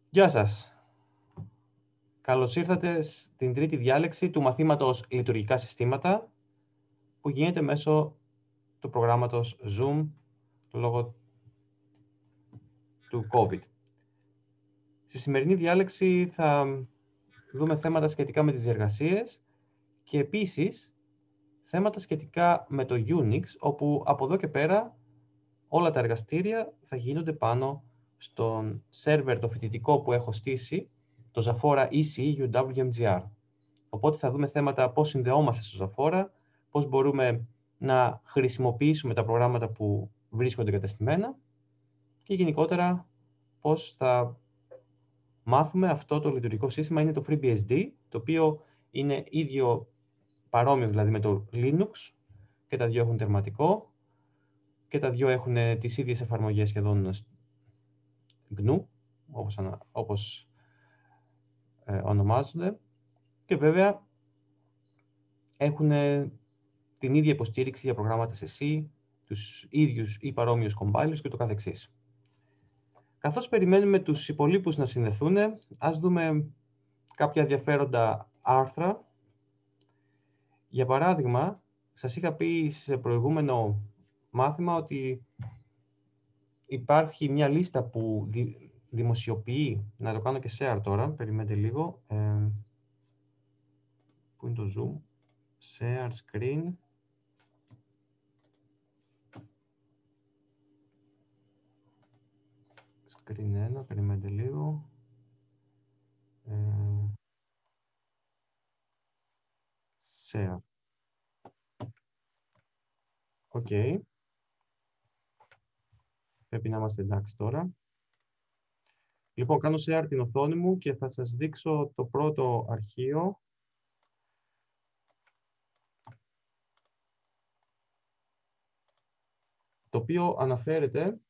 Γεια σας. Καλώς ήρθατε στην τρίτη διάλεξη του μαθήματος Λειτουργικά Συστήματα που γίνεται μέσω του προγράμματος Zoom λόγω του COVID. Στη σημερινή διάλεξη θα δούμε θέματα σχετικά με τις διεργασίες και επίσης θέματα σχετικά με το Unix, όπου από εδώ και πέρα όλα τα εργαστήρια θα γίνονται πάνω στον σερβερ το φοιτητικό που έχω στήσει, το Zafora ECE UWMGR. Οπότε θα δούμε θέματα πώς συνδεόμαστε στο Zafora, πώς μπορούμε να χρησιμοποιήσουμε τα προγράμματα που βρίσκονται εγκατεστημένα και γενικότερα πώς θα μάθουμε αυτό το λειτουργικό σύστημα. Είναι το FreeBSD, το οποίο είναι ίδιο παρόμοιο δηλαδή με το Linux και τα δύο έχουν τερματικό και τα δύο έχουν τις ίδιες εφαρμογές σχεδόν GNU, όπως ονομάζονται, και βέβαια έχουν την ίδια υποστήριξη για προγράμματα σε C, τους ίδιους ή παρόμοιους compilers και το καθεξής. Καθώς περιμένουμε τους υπολείπους να συνδεθούν, ας δούμε κάποια ενδιαφέροντα άρθρα. Για παράδειγμα, σας είχα πει σε προηγούμενο μάθημα ότι υπάρχει μια λίστα που δημοσιοποιεί, να το κάνω και share τώρα, περιμένετε λίγο, πού είναι το zoom, share screen, screen 1, περιμένετε λίγο, share, ok, πρέπει να είμαστε εντάξει τώρα. Λοιπόν, κάνω share την οθόνη μου και θα σας δείξω το πρώτο αρχείο. Το οποίο αναφέρεται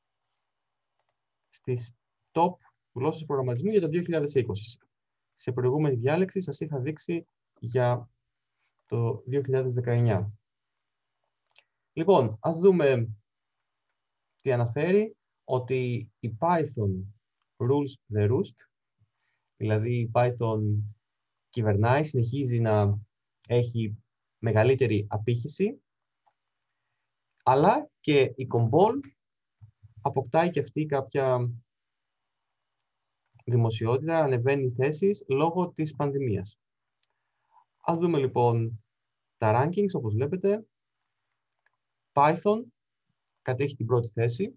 στις top γλώσσες προγραμματισμού για το 2020. Σε προηγούμενη διάλεξη σας είχα δείξει για το 2019. Λοιπόν, ας δούμε τι αναφέρει, ότι η Python rules the roost, δηλαδή η Python κυβερνάει, συνεχίζει να έχει μεγαλύτερη απήχηση, αλλά και η Combol αποκτάει και αυτή κάποια δημοσιότητα, ανεβαίνει θέσεις λόγω της πανδημίας. Ας δούμε λοιπόν τα rankings, όπως βλέπετε. Python κατέχει την πρώτη θέση,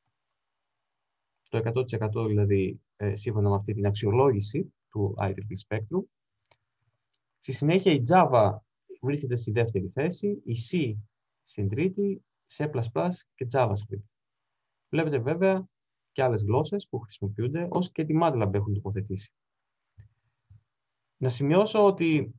το 100% δηλαδή σύμφωνα με αυτή την αξιολόγηση του IEEE Spectrum. Στη συνέχεια η Java βρίσκεται στη δεύτερη θέση, η C στην τρίτη, C++ και JavaScript. Βλέπετε βέβαια και άλλες γλώσσες που χρησιμοποιούνται, ως και τη MATLAB έχουν τοποθετήσει. Να σημειώσω ότι,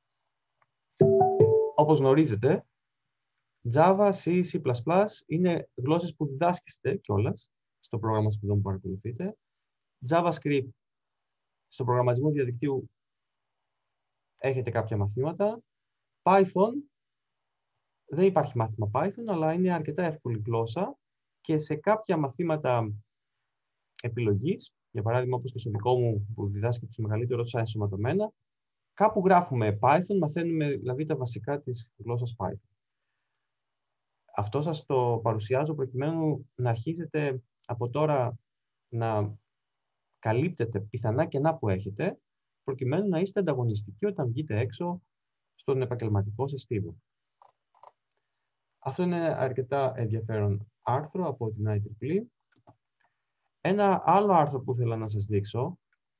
όπως γνωρίζετε, Java, C, C++ είναι γλώσσες που διδάσκεστε κιόλας στο πρόγραμμα σπουδών που παρακολουθείτε. JavaScript, στο προγραμματισμό διαδικτύου έχετε κάποια μαθήματα. Python, δεν υπάρχει μάθημα Python, αλλά είναι αρκετά εύκολη γλώσσα και σε κάποια μαθήματα επιλογής, για παράδειγμα όπως και στο δικό μου που διδάσκεται σε μεγαλύτερο σαν ενσωματωμένα, κάπου γράφουμε Python, μαθαίνουμε δηλαδή τα βασικά της γλώσσας Python. Αυτό σας το παρουσιάζω προκειμένου να αρχίσετε από τώρα να καλύπτετε πιθανά κενά που έχετε, προκειμένου να είστε ανταγωνιστικοί όταν βγείτε έξω στον επαγγελματικό σας στίβο. Αυτό είναι αρκετά ενδιαφέρον άρθρο από την IEEE. Ένα άλλο άρθρο που ήθελα να σας δείξω,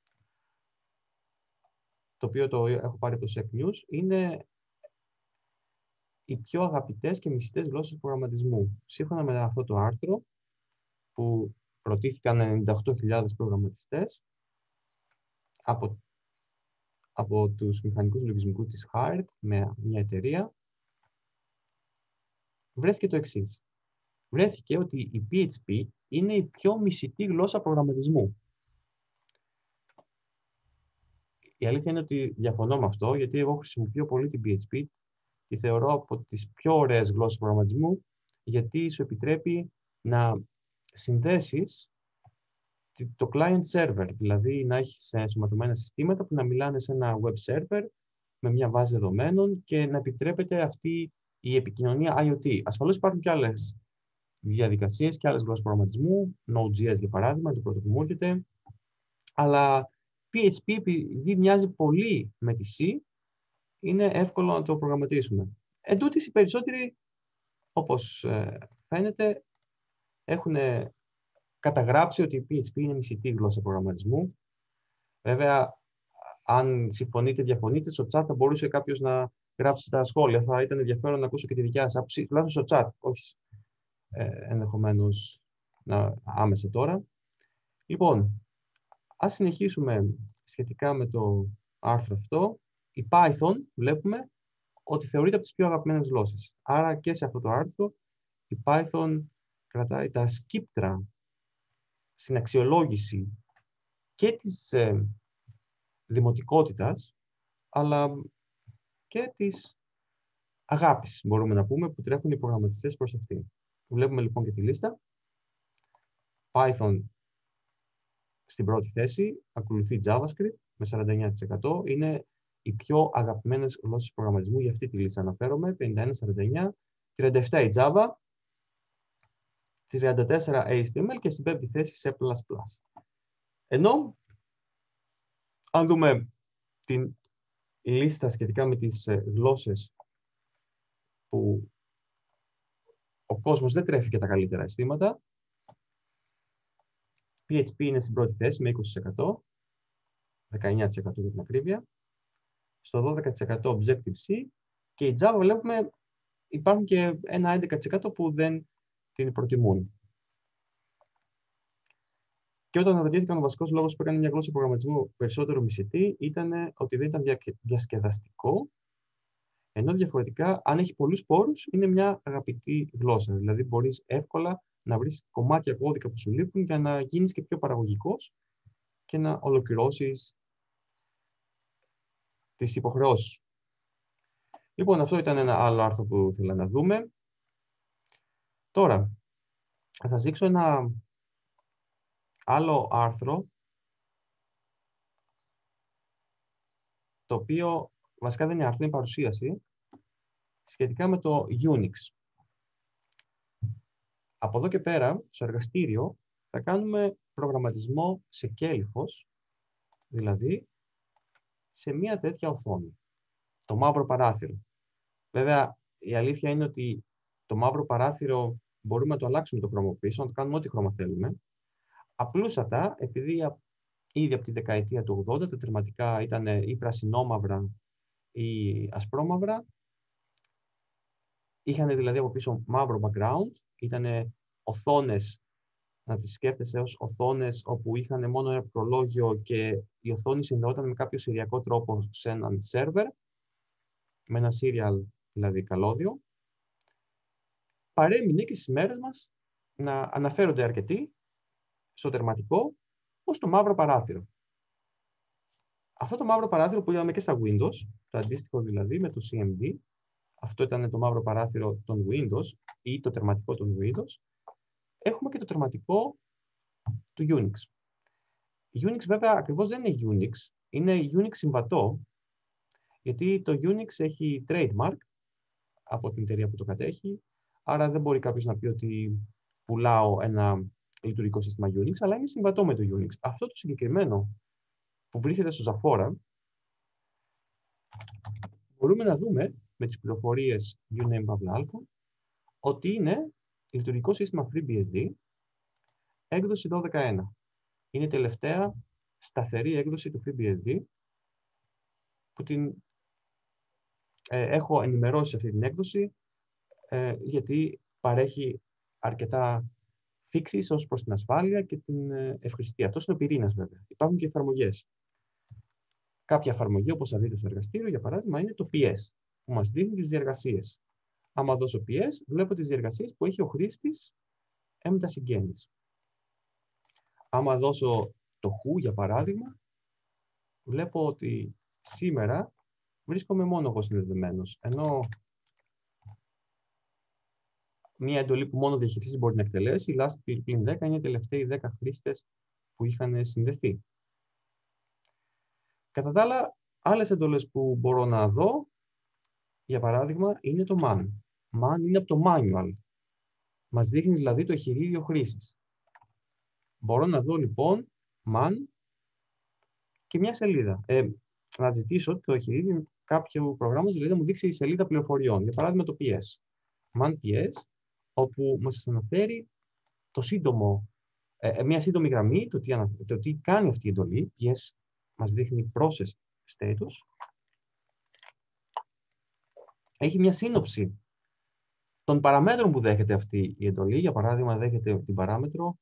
το οποίο το έχω πάρει από το SEC News, είναι οι πιο αγαπητές και μισητές γλώσσες προγραμματισμού. Σύμφωνα με αυτό το άρθρο, που ρωτήθηκαν 98.000 προγραμματιστές από τους μηχανικούς λογισμικού της Hired, με μια εταιρεία, βρέθηκε το εξής. Βρέθηκε ότι η PHP είναι η πιο μισητή γλώσσα προγραμματισμού. Η αλήθεια είναι ότι διαφωνώ με αυτό, γιατί εγώ χρησιμοποιώ πολύ την PHP, τη θεωρώ από τις πιο ωραίες γλώσσες προγραμματισμού, γιατί σου επιτρέπει να συνδέσεις το client server, δηλαδή να έχεις ενσωματωμένα συστήματα που να μιλάνε σε ένα web server με μια βάση δεδομένων και να επιτρέπεται αυτή η επικοινωνία IoT. Ασφαλώς υπάρχουν και άλλες διαδικασίες και άλλες γλώσσες προγραμματισμού, Node.js για παράδειγμα, το πρώτο που μου έρχεται, αλλά PHP, επειδή μοιάζει πολύ με τη C, είναι εύκολο να το προγραμματίσουμε. Εν τούτης, οι περισσότεροι, όπως φαίνεται, έχουν καταγράψει ότι η PHP είναι μισητή γλώσσα προγραμματισμού. Βέβαια, αν συμφωνείτε, διαφωνείτε, στο chat θα μπορούσε κάποιος να γράψει τα σχόλια. Θα ήταν ενδιαφέρον να ακούσω και τη δικιά σας άποψη, τουλάχιστον στο chat, όχι ενδεχομένως άμεσα τώρα. Λοιπόν, ας συνεχίσουμε σχετικά με το άρθρο αυτό. Η Python βλέπουμε ότι θεωρείται από τις πιο αγαπημένες γλώσσες. Άρα και σε αυτό το άρθρο η Python κρατάει τα σκύπτρα στην αξιολόγηση και της δημοτικότητας, αλλά και της αγάπης, μπορούμε να πούμε, που τρέχουν οι προγραμματιστές προς αυτήν. Βλέπουμε λοιπόν και τη λίστα. Python στην πρώτη θέση, ακολουθεί JavaScript με 49%. Είναι οι πιο αγαπημένες γλώσσες προγραμματισμού, για αυτή τη λίστα αναφέρομαι, 51-49, 37 η Java, 34 HTML και στην πέμπτη θέση C++. Ενώ, αν δούμε την λίστα σχετικά με τις γλώσσες που ο κόσμος δεν τρέφει και τα καλύτερα αισθήματα, PHP είναι στην πρώτη θέση με 20%, 19% για την ακρίβεια, στο 12% Objective-C και η Java βλέπουμε υπάρχουν και ένα 11% που δεν την προτιμούν. Και όταν ρωτήθηκαν, ο βασικός λόγος που έκανε μια γλώσσα προγραμματισμού περισσότερο μισητή ήταν ότι δεν ήταν διασκεδαστικό, ενώ διαφορετικά, αν έχει πολλούς πόρους, είναι μια αγαπητή γλώσσα. Δηλαδή, μπορείς εύκολα να βρεις κομμάτια κώδικα που σου λείπουν για να γίνεις και πιο παραγωγικός και να ολοκληρώσεις τις υποχρεώσεις σου. Λοιπόν, αυτό ήταν ένα άλλο άρθρο που ήθελα να δούμε. Τώρα, θα σας δείξω ένα άλλο άρθρο, το οποίο βασικά δεν είναι άρθρο, είναι παρουσίαση, σχετικά με το Unix. Από εδώ και πέρα, στο εργαστήριο, θα κάνουμε προγραμματισμό σε κέλυφος, δηλαδή σε μια τέτοια οθόνη. Το μαύρο παράθυρο. Βέβαια, η αλήθεια είναι ότι το μαύρο παράθυρο μπορούμε να το αλλάξουμε το χρώμα πίσω, να το κάνουμε ό,τι χρώμα θέλουμε. Απλούστατα, επειδή ήδη από τη δεκαετία του 80 τα τερματικά ήταν ή πρασινόμαυρα ή ασπρόμαυρα, είχαν δηλαδή από πίσω μαύρο background, ήταν οθόνες, να τις σκέφτεσαι ως οθόνες όπου είχαν μόνο ένα προλόγιο και η οθόνη συνδεόταν με κάποιο σηριακό τρόπο σε έναν σερβερ, με ένα serial δηλαδή καλώδιο. Παρέμεινε και στις μέρες μας να αναφέρονται αρκετοί στο τερματικό ως το μαύρο παράθυρο. Αυτό το μαύρο παράθυρο που είδαμε και στα Windows, το αντίστοιχο δηλαδή με το CMD, αυτό ήταν το μαύρο παράθυρο των Windows ή το τερματικό των Windows, έχουμε και το τερματικό του Unix. Unix βέβαια ακριβώς δεν είναι Unix, είναι Unix συμβατό, γιατί το Unix έχει trademark από την εταιρεία που το κατέχει, άρα δεν μπορεί κάποιος να πει ότι πουλάω ένα λειτουργικό σύστημα Unix, αλλά είναι συμβατό με το Unix. Αυτό το συγκεκριμένο που βρίσκεται στο Zafora, μπορούμε να δούμε με τις πληροφορίες uname Pavla ότι είναι λειτουργικό σύστημα FreeBSD έκδοση 12.1. Είναι η τελευταία σταθερή έκδοση του FreeBSD που την έχω ενημερώσει σε αυτή την έκδοση γιατί παρέχει αρκετά fixes ως προς την ασφάλεια και την ευχρηστία. Αυτός είναι ο πυρήνας βέβαια. Υπάρχουν και εφαρμογές. Κάποια εφαρμογή, όπως θα δείτε στο εργαστήριο, για παράδειγμα, είναι το PS, που μας δείχνει τις διεργασίες. Άμα δώσω PS, βλέπω τις διεργασίες που έχει ο χρήστης έμετα συγγένειες. Άμα δώσω το WHO, για παράδειγμα, βλέπω ότι σήμερα βρίσκομαι μόνο εγώ συνδεδεμένος, ενώ μία εντολή που μόνο διαχειριστής μπορεί να εκτελέσει, η last +10 είναι οι τελευταίοι 10 χρήστες που είχαν συνδεθεί. Κατά τα άλλα, άλλες εντολές που μπορώ να δω, για παράδειγμα, είναι το man. Man είναι από το manual. Μας δείχνει δηλαδή το εχειρίδιο χρήσης. Μπορώ να δω λοιπόν man και μια σελίδα. Να ζητήσω το εχειρίδιο κάποιου προγράμματος, δηλαδή να μου δείξει η σελίδα πληροφοριών. Για παράδειγμα το PS. Man PS, όπου μας αναφέρει μια σύντομη γραμμή, το τι κάνει αυτή η εντολή. PS μας δείχνει process status. Έχει μια σύνοψη των παραμέτρων που δέχεται αυτή η εντολή. Για παράδειγμα, δέχεται την παράμετρο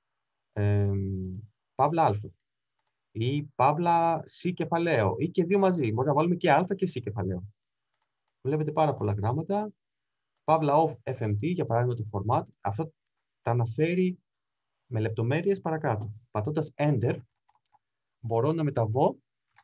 παύλα α ή παύλα C κεφαλαίο ή και δύο μαζί. Μπορεί να βάλουμε και α και C κεφαλαίο. Βλέπετε πάρα πολλά γράμματα. Παύλα off FMT, για παράδειγμα το format. Αυτό τα αναφέρει με λεπτομέρειες παρακάτω. Πατώντας Enter, μπορώ να μεταβώ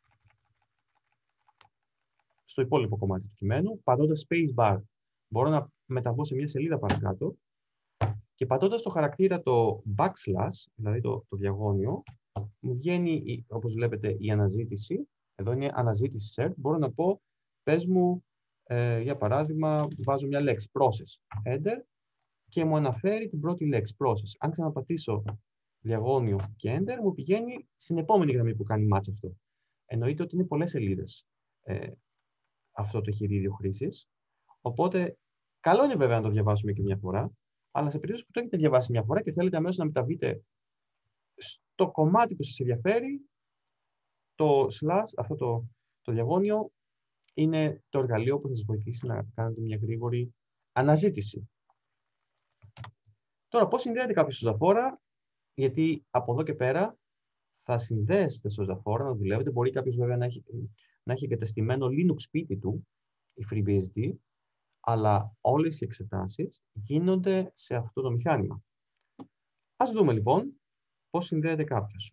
στο υπόλοιπο κομμάτι του κειμένου. Πατώντας Spacebar, μπορώ να μεταβώ σε μια σελίδα παρακάτω. Και πατώντας το χαρακτήρα το backslash, δηλαδή το διαγώνιο, μου βγαίνει, όπως βλέπετε, η αναζήτηση. Εδώ είναι αναζήτηση search. Μπορώ να πω, πες μου, για παράδειγμα, βάζω μια λέξη, process, enter, και μου αναφέρει την πρώτη λέξη, process. Αν ξαναπατήσω διαγώνιο και enter, μου πηγαίνει στην επόμενη γραμμή που κάνει match αυτό. Εννοείται ότι είναι πολλές σελίδες αυτό το εχειρίδιο χρήσης. Οπότε, καλό είναι βέβαια να το διαβάσουμε και μια φορά, αλλά σε περίπτωση που το έχετε διαβάσει μια φορά και θέλετε αμέσως να μεταβείτε στο κομμάτι που σας ενδιαφέρει, το slash, αυτό το διαγώνιο, είναι το εργαλείο που θα σας βοηθήσει να κάνετε μια γρήγορη αναζήτηση. Τώρα, πώς συνδέεται κάποιος στο Zaphora, γιατί από εδώ και πέρα θα συνδέσετε στο Zaphora να δουλεύετε. Μπορεί κάποιος βέβαια να έχει εγκατεστημένο Linux σπίτι του, η FreeBSD, αλλά όλες οι εξετάσεις γίνονται σε αυτό το μηχάνημα. Ας δούμε λοιπόν πώς συνδέεται κάποιος.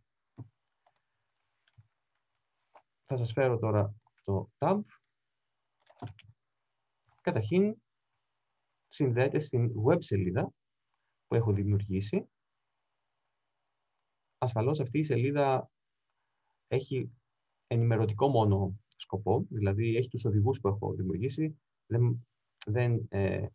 Θα σας φέρω τώρα το tab. Καταρχήν, συνδέεται στην web σελίδα που έχω δημιουργήσει. Ασφαλώς αυτή η σελίδα έχει ενημερωτικό μόνο σκοπό, δηλαδή έχει τους οδηγούς που έχω δημιουργήσει, δεν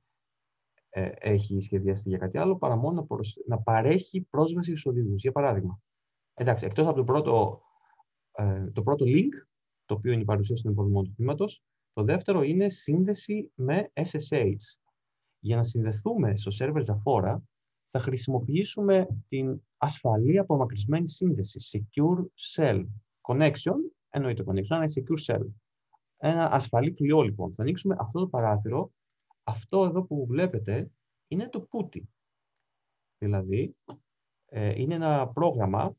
έχει σχεδιαστεί για κάτι άλλο, παρά μόνο να παρέχει πρόσβαση στους οδηγούς. Για παράδειγμα, εντάξει, εκτός από το πρώτο link, το οποίο είναι η παρουσίαση των υποδομών του τμήματος, το δεύτερο είναι σύνδεση με SSH. Για να συνδεθούμε στο server Zaphora, θα χρησιμοποιήσουμε την ασφαλή απομακρυσμένη σύνδεση, Secure Shell. Connection, εννοείται connection, αλλά Secure Shell. Ένα ασφαλή πλοιό, λοιπόν. Θα ανοίξουμε αυτό το παράθυρο. Αυτό εδώ που βλέπετε είναι το PuTTY. Δηλαδή, είναι ένα πρόγραμμα,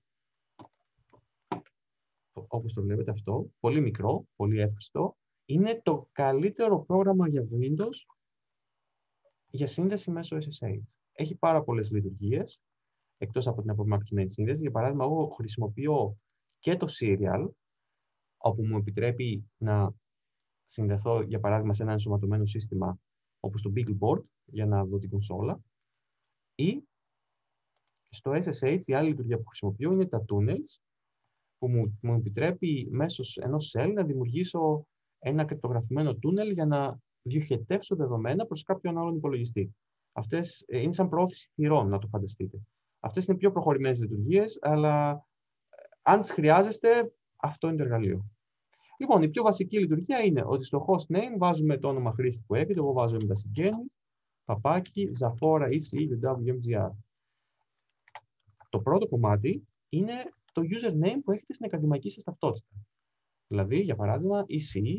όπως το βλέπετε αυτό, πολύ μικρό, πολύ εύκριστο. Είναι το καλύτερο πρόγραμμα για Windows για σύνδεση μέσω SSH. Έχει πάρα πολλές λειτουργίες, εκτός από την απομακρυσμένη σύνδεση. Για παράδειγμα, εγώ χρησιμοποιώ και το Serial, όπου μου επιτρέπει να συνδεθώ, για παράδειγμα, σε ένα ενσωματωμένο σύστημα όπως το BeagleBoard, για να δω την κονσόλα. Ή στο SSH, η άλλη λειτουργία που χρησιμοποιώ είναι τα tunnels, που μου επιτρέπει μέσω ενός shell να δημιουργήσω ένα κρυπτογραφημένο tunnel για να διοχετεύσω δεδομένα προς κάποιον άλλον υπολογιστή. Αυτές είναι σαν προώθηση θυρών, να το φανταστείτε. Αυτές είναι πιο προχωρημένες λειτουργίες, αλλά αν τις χρειάζεστε, αυτό είναι το εργαλείο. Λοιπόν, η πιο βασική λειτουργία είναι ότι στο host name βάζουμε το όνομα χρήστη που έχετε. Εγώ βάζω Εμβασιγγένης, παπάκι, Zaphora ECE Το πρώτο κομμάτι είναι το username που έχετε στην ακαδημαϊκή σας ταυτότητα. Δηλαδή, για παράδειγμα, ECE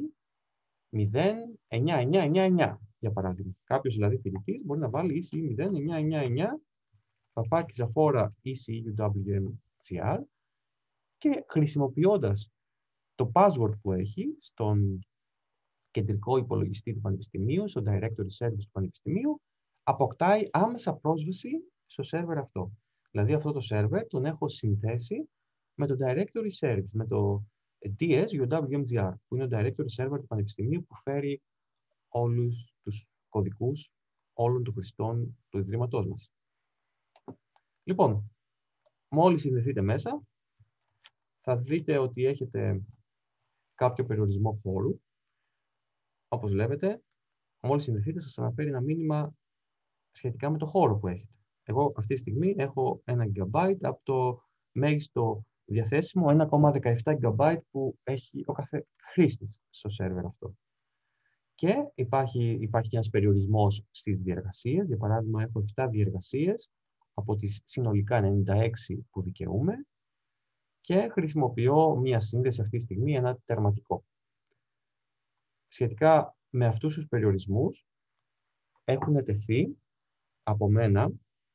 09999, για παράδειγμα. Κάποιος δηλαδή φοιτητής μπορεί να βάλει ECE 0999, παπάκι Zaphora ECE και χρησιμοποιώντας το password που έχει στον κεντρικό υπολογιστή του Πανεπιστημίου, στο Directory Service του Πανεπιστημίου, αποκτάει άμεσα πρόσβαση στο server αυτό. Δηλαδή αυτό το server τον έχω συνθέσει με το Directory Service, με το DS-UWMGR, που είναι το Directory Server του Πανεπιστημίου που φέρει όλους τους κωδικούς όλων των χρηστών του Ιδρύματός μας. Λοιπόν, Μόλις συνδεθείτε μέσα, θα δείτε ότι έχετε κάποιο περιορισμό χώρου. Όπως βλέπετε, μόλις συνδεθείτε, σας αναφέρει ένα μήνυμα σχετικά με το χώρο που έχετε. Εγώ αυτή τη στιγμή έχω 1 GB από το μέγιστο διαθέσιμο 1,17 GB που έχει ο κάθε χρήστης στο σερβερ αυτό. Και υπάρχει και ένας περιορισμός στις διεργασίες. Για παράδειγμα, έχω 7 διεργασίες από τις συνολικά 96 που δικαιούμαι και χρησιμοποιώ μία σύνδεση αυτή τη στιγμή, ένα τερματικό. Σχετικά με αυτούς τους περιορισμούς, έχουν τεθεί από μένα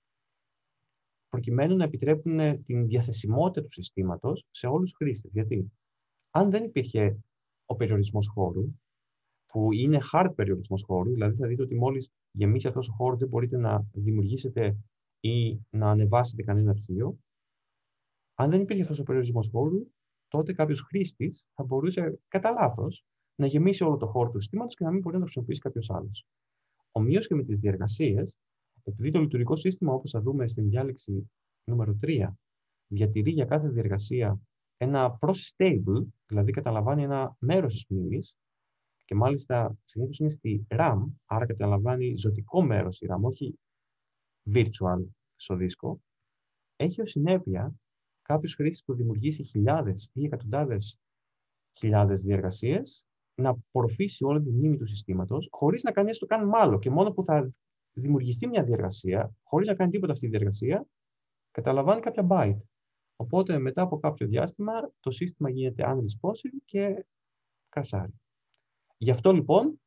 προκειμένου να επιτρέπουν την διαθεσιμότητα του συστήματος σε όλους τους χρήστες. Γιατί αν δεν υπήρχε ο περιορισμός χώρου, που είναι hard περιορισμός χώρου, δηλαδή θα δείτε ότι μόλις γεμίσει αυτός ο χώρος δεν μπορείτε να δημιουργήσετε ή να ανεβάσετε κανένα αρχείο. Αν δεν υπήρχε αυτός ο περιορισμός χώρου, τότε κάποιος χρήστης θα μπορούσε κατά λάθος να γεμίσει όλο το χώρο του συστήματος και να μην μπορεί να το χρησιμοποιήσει κάποιος άλλος. Ομοίως και με τις διεργασίες, επειδή το λειτουργικό σύστημα, όπως θα δούμε στην διάλεξη νούμερο 3, διατηρεί για κάθε διεργασία ένα process table, δηλαδή καταλαμβάνει ένα μέρος της μνήμης, και μάλιστα συνήθως είναι στη RAM, άρα καταλαμβάνει ζωτικό μέρος η RAM, όχι virtual στο δίσκο, έχει ως συνέπεια κάποιος χρήστης που δημιουργήσει χιλιάδες ή εκατοντάδες χιλιάδες διεργασίες να απορροφήσει όλη τη μνήμη του συστήματος, χωρίς να κάνει έστω καν μάλλον, και μόνο που θα δημιουργηθεί μια διεργασία, χωρίς να κάνει τίποτα αυτή η διεργασία, καταλαμβάνει κάποια byte. Οπότε μετά από κάποιο διάστημα το σύστημα γίνεται unresponsive και κρασάρει. Γι' αυτό λοιπόν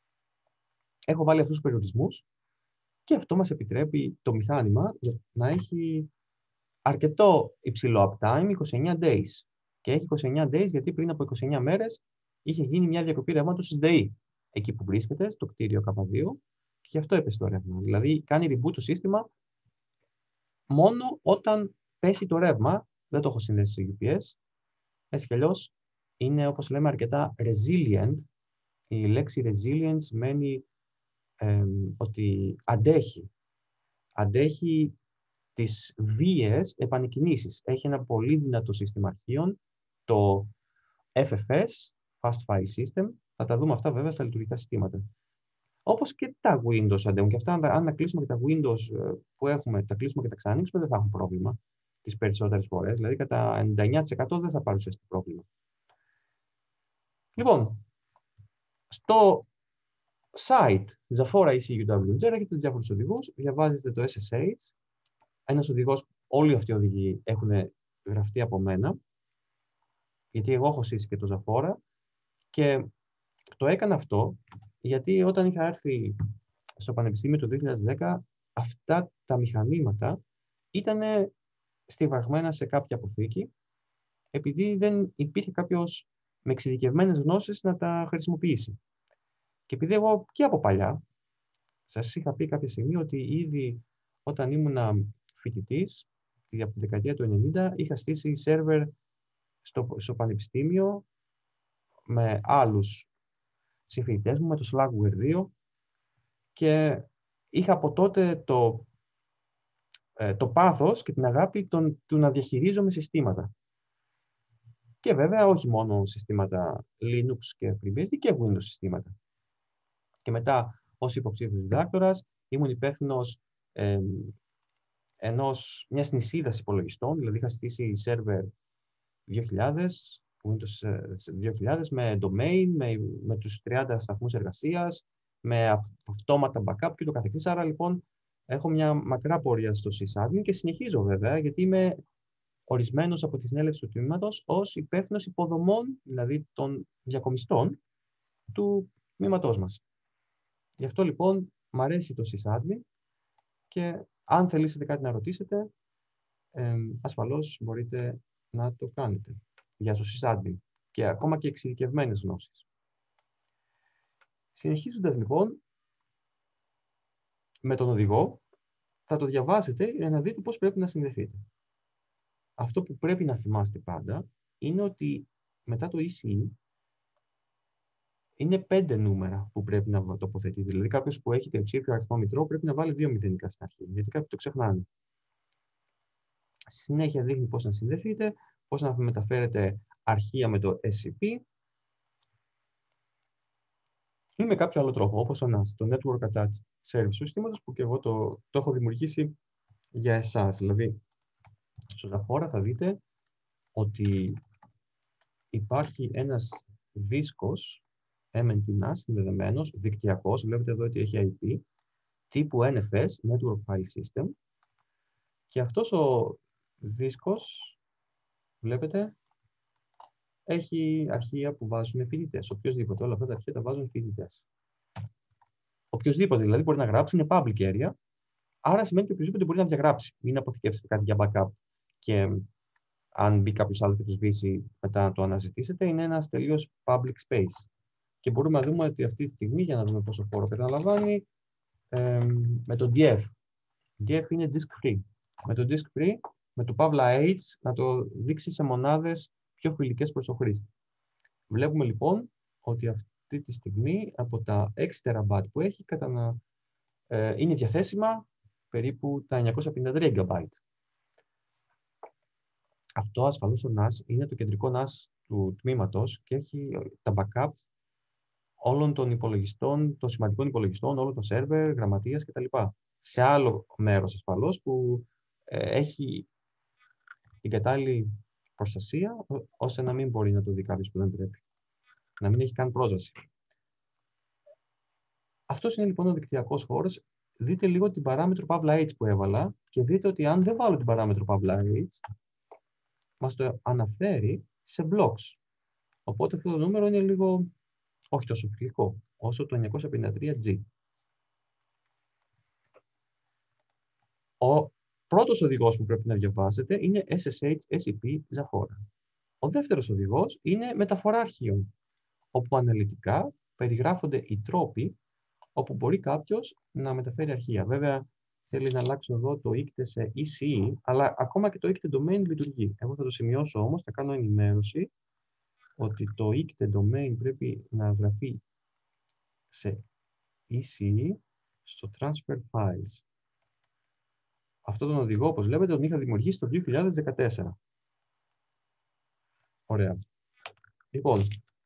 έχω βάλει αυτούς τους περιορισμούς και αυτό μας επιτρέπει το μηχάνημα να έχει αρκετό υψηλό uptime, 29 days. Και έχει 29 days γιατί πριν από 29 μέρες είχε γίνει μια διακοπή ρεύματος στις ΔΕΗ, εκεί που βρίσκεται, στο κτίριο K2, και γι' αυτό έπεσε το ρεύμα. Δηλαδή κάνει reboot το σύστημα μόνο όταν πέσει το ρεύμα. Δεν το έχω συνδέσει στο UPS. Έτσι κι αλλιώς είναι, όπως λέμε, αρκετά resilient. Η λέξη resilient σημαίνει ότι αντέχει τις βίαιες επανεκκινήσεις. Έχει ένα πολύ δυνατό σύστημα αρχείων, το FFS, Fast File System. Θα τα δούμε αυτά βέβαια στα λειτουργικά συστήματα. Όπως και τα Windows αντέχουν. Και αυτά, αν τα κλείσουμε και τα Windows που έχουμε, τα κλείσουμε και τα ξανανοίξουμε, δεν θα έχουν πρόβλημα τις περισσότερες φορές. Δηλαδή, κατά 99% δεν θα παρουσιαστεί πρόβλημα. Λοιπόν, στο site Zafora ECUWJ έχετε διάφορους οδηγούς, διαβάζετε το SSH. Ένας οδηγός, όλοι αυτοί οι οδηγοί έχουν γραφτεί από μένα, γιατί εγώ έχω σύσει και το Zafora, και το έκανα αυτό γιατί όταν είχα έρθει στο Πανεπιστήμιο το 2010, αυτά τα μηχανήματα ήταν στιβαγμένα σε κάποια αποθήκη, επειδή δεν υπήρχε κάποιος με εξειδικευμένες γνώσεις να τα χρησιμοποιήσει. Και επειδή εγώ και από παλιά, σας είχα πει κάποια στιγμή ότι ήδη όταν ήμουν φοιτητής, από τη δεκαετία του 90, είχα στήσει σερβερ στο Πανεπιστήμιο με άλλους συμφοιτητές μου, με το Slackware 2, και είχα από τότε το πάθος και την αγάπη του να διαχειρίζομαι συστήματα. Και βέβαια όχι μόνο συστήματα Linux και FreeBSD, και Windows συστήματα. Και ως υποψήφιος διδάκτορας ήμουν υπεύθυνος μιας νησίδας υπολογιστών, δηλαδή είχα στήσει server 2000, Windows 2000, με domain, με τους 30 σταθμούς εργασίας, με αυτόματα backup και το καθεξής. Άρα λοιπόν έχω μια μακρά πορεία στο sysadmin και συνεχίζω βέβαια, γιατί είμαι ορισμένος από τη συνέλευση του τμήματος ως υπεύθυνος υποδομών, δηλαδή των διακομιστών του τμήματός μας. Γι' αυτό λοιπόν μ' αρέσει το sysadmin, και αν θελήσετε κάτι να ρωτήσετε, ασφαλώς μπορείτε να το κάνετε για το sysadmin και ακόμα και εξειδικευμένες γνώσεις. Συνεχίζοντας λοιπόν με τον οδηγό, θα το διαβάσετε για να δείτε πώς πρέπει να συνδεθείτε. Αυτό που πρέπει να θυμάστε πάντα είναι ότι μετά το ECE είναι 5 νούμερα που πρέπει να τοποθετείτε. Δηλαδή κάποιος που έχει τριψήφιο αριθμό μητρώου πρέπει να βάλει 2 μηδενικά στην αρχή, γιατί κάποιοι το ξεχνάνε. Στη συνέχεια δείχνει πώς να συνδεθείτε, πώς να μεταφέρετε αρχεία με το SCP ή με κάποιο άλλο τρόπο, όπως το NAS, το Network Attached Service του συστήματος, που και εγώ το έχω δημιουργήσει για εσάς. Δηλαδή, στο Zafora θα δείτε ότι υπάρχει ένας δίσκος MNT NAS συνδεδεμένος, δικτυακός, βλέπετε εδώ ότι έχει IP, τύπου NFS, Network File System, και αυτός ο δίσκος, βλέπετε, έχει αρχεία που βάζουν φοιτητές. Οποιοςδήποτε, όλα αυτά τα αρχεία τα βάζουν φοιτητές. Οποιοςδήποτε δηλαδή μπορεί να γράψει, είναι public area, άρα σημαίνει ότι οποιοςδήποτε μπορεί να διαγράψει. Μην αποθηκεύσετε κάτι για backup και αν μπει κάποιος άλλος και το σβήσει, μετά να το αναζητήσετε, είναι ένας τελείως public space. Και μπορούμε να δούμε ότι αυτή τη στιγμή, για να δούμε πόσο χώρο καταλαμβάνει, με το DF. DF είναι disk free. Με το disk free, με το Pavla H, να το δείξει σε μονάδες πιο φιλικές προς το χρήστη. Βλέπουμε λοιπόν ότι αυτή τη στιγμή από τα 6 TB που έχει είναι διαθέσιμα περίπου τα 953 GB. Αυτό ασφαλώς ο NAS είναι το κεντρικό NAS του τμήματος και έχει τα backup όλων των υπολογιστών, των σημαντικών υπολογιστών, όλων των σερβερ, γραμματείας κτλ. Σε άλλο μέρος ασφαλώς που έχει την κατάλληλη προστασία, ώστε να μην μπορεί να το δει κάποιος που δεν πρέπει. Να μην έχει καν πρόσβαση. Αυτός είναι λοιπόν ο δικτυακός χώρος. Δείτε λίγο την παράμετρο Pavla H που έβαλα και δείτε ότι αν δεν βάλω την παράμετρο Pavla H, μας το αναφέρει σε blocks. Οπότε αυτό το νούμερο είναι λίγο όχι τόσο φιλικό, όσο το 953G. Ο πρώτος οδηγός που πρέπει να διαβάσετε είναι SSH SCP Zafora. Ο δεύτερος οδηγός είναι μεταφορά αρχείων, όπου αναλυτικά περιγράφονται οι τρόποι όπου μπορεί κάποιος να μεταφέρει αρχεία. Βέβαια, θέλει να αλλάξω εδώ το ICTE σε ECE, αλλά ακόμα και το ICTE domain λειτουργεί. Εγώ θα το σημειώσω όμως, θα κάνω ενημέρωση ότι το ICTE domain πρέπει να γραφεί σε ECE στο transfer files. Αυτό τον οδηγό, όπως βλέπετε, τον είχα δημιουργήσει το 2014. Ωραία. Λοιπόν,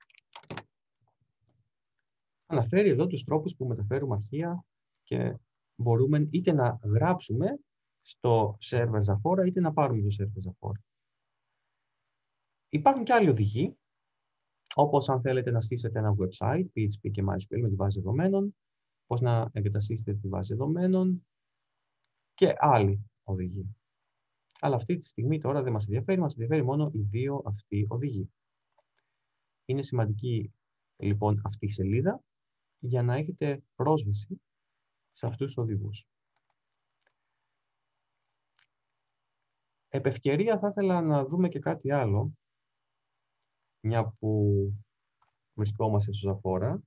αναφέρει εδώ τους τρόπους που μεταφέρουμε αρχεία και μπορούμε είτε να γράψουμε στο server Zafora, είτε να πάρουμε το server Zafora. Υπάρχουν και άλλοι οδηγοί, όπως αν θέλετε να στήσετε ένα website, PHP και MySQL με τη βάση δεδομένων, πώς να εγκαταστήσετε τη βάση δεδομένων και άλλοι οδηγοί. Αλλά αυτή τη στιγμή τώρα δεν μας ενδιαφέρει μόνο οι δύο αυτοί οδηγοί. Είναι σημαντική λοιπόν αυτή η σελίδα για να έχετε πρόσβαση σε αυτούς τους οδηγούς. Επ' ευκαιρία θα ήθελα να δούμε και κάτι άλλο, μια που βρισκόμαστε στο Zafora.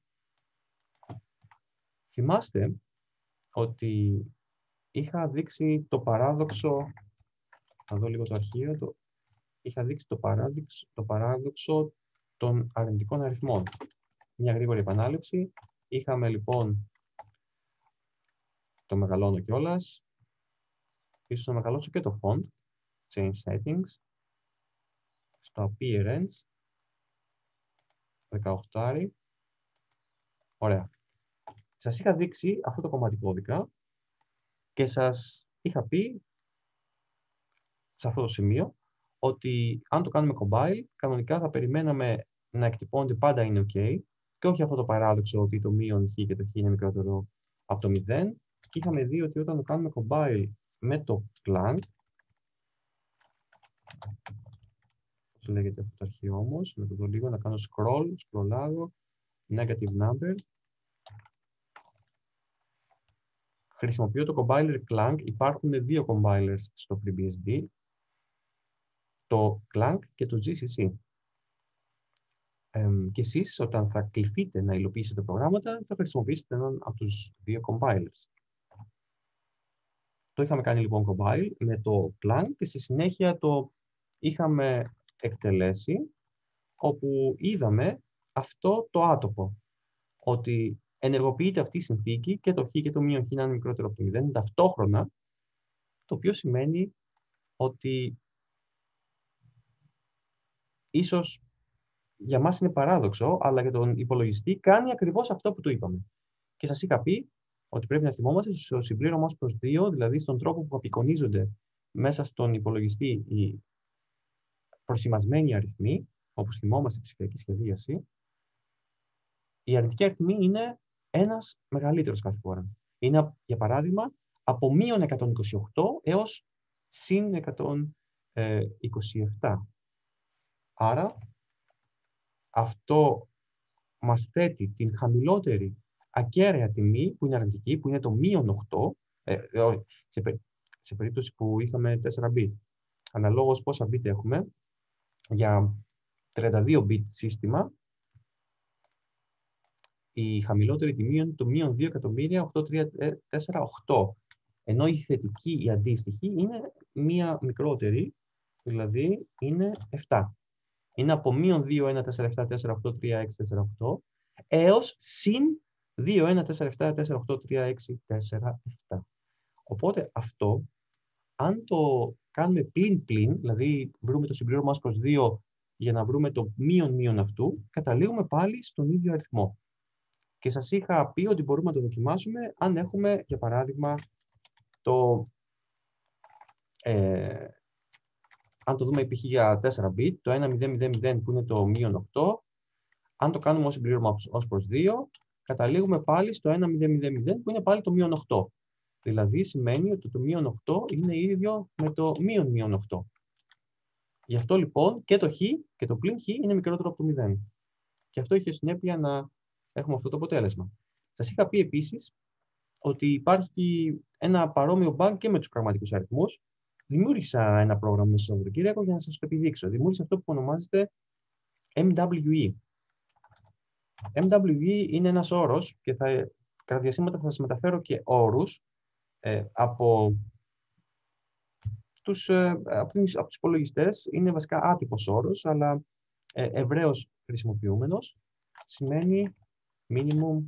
Θυμάστε ότι είχα δείξει το παράδοξο, θα δω λίγο το αρχείο, είχα δείξει το παράδοξο των αρνητικών αριθμών. Μια γρήγορη επανάληψη. Είχαμε λοιπόν, το μεγαλώνω κιόλας, ίσως να μεγαλώσω και το font, change settings, στο appearance, 18. Ωραία. Σας είχα δείξει αυτό το κομμάτι κώδικα και σας είχα πει σε αυτό το σημείο ότι αν το κάνουμε compile, κανονικά θα περιμέναμε να εκτυπώνεται πάντα είναι OK και όχι αυτό το παράδοξο ότι το μείον χ και το χ είναι μικρότερο από το 0. Και είχαμε δει ότι όταν το κάνουμε compile με το Clang, πώς λέγεται αυτό το αρχείο όμως, να το δω λίγο, να κάνω scrollάρω, negative number. Χρησιμοποιώ το compiler Clang, υπάρχουν δύο compilers στο FreeBSD, το Clang και το GCC. Και εσείς όταν θα κληθείτε να υλοποιήσετε προγράμματα, θα χρησιμοποιήσετε έναν από τους δύο compilers. Το είχαμε κάνει λοιπόν compile με το Clang και στη συνέχεια το είχαμε εκτελέσει, όπου είδαμε αυτό το άτομο, ότι ενεργοποιείται αυτή η συνθήκη και το χ και το μείον χ να είναι μικρότερο από το 0 ταυτόχρονα, το οποίο σημαίνει ότι ίσως για μας είναι παράδοξο, αλλά για τον υπολογιστή κάνει ακριβώς αυτό που του είπαμε. Και σας είχα πει ότι πρέπει να θυμόμαστε στο συμπλήρωμα ως προς 2, δηλαδή στον τρόπο που απεικονίζονται μέσα στον υπολογιστή οι προσημασμένοι αριθμοί, όπως θυμόμαστε στη ψηφιακή σχεδίαση, η αρνητική αριθμή είναι ένας μεγαλύτερος κάθε φορά. Είναι, για παράδειγμα, από μείον 128 έως συν 127. Άρα, αυτό μας θέτει την χαμηλότερη ακέραια τιμή, που είναι αρνητική, που είναι το μείον 8, σε περίπτωση που είχαμε 4 bit. Αναλόγως πόσα bit έχουμε, για 32 bit σύστημα, η χαμηλότερη τιμή είναι το μείον 2.834.8. Ενώ η θετική, η αντίστοιχη, είναι μία μικρότερη, δηλαδή είναι 7. Είναι από μείον 2.147.483.648 έως συν 2.147.483.647. Οπότε αυτό, αν το κάνουμε πλην-πλην, δηλαδή βρούμε το συμπλήρωμα προς 2 για να βρούμε το μείον αυτού, καταλήγουμε πάλι στον ίδιο αριθμό. Και σας είχα πει ότι μπορούμε να το δοκιμάσουμε αν έχουμε, για παράδειγμα, αν το δούμε π.χ. για 4 bit, το 1000 που είναι το μείον 8, αν το κάνουμε ως συμπλήρωμα ως προς 2, καταλήγουμε πάλι στο 1000 που είναι πάλι το μείον 8. Δηλαδή σημαίνει ότι το μείον 8 είναι ίδιο με το μείον 8. Γι' αυτό λοιπόν και το χ και το πλην χ είναι μικρότερο από το 0. Και αυτό είχε συνέπεια να έχουμε αυτό το αποτέλεσμα. Σας είχα πει επίσης ότι υπάρχει ένα παρόμοιο bug και με τους πραγματικούς αριθμούς. Δημιούργησα ένα πρόγραμμα στο Σαββατοκύριακο για να σας το επιδείξω. Δημιούργησα αυτό που ονομάζεται MWE. MWE είναι ένας όρος και κατά διαστήματα θα σας μεταφέρω και όρους από τους υπολογιστές. Είναι βασικά άτυπος όρος, αλλά ευρέως χρησιμοποιούμενος. Σημαίνει minimum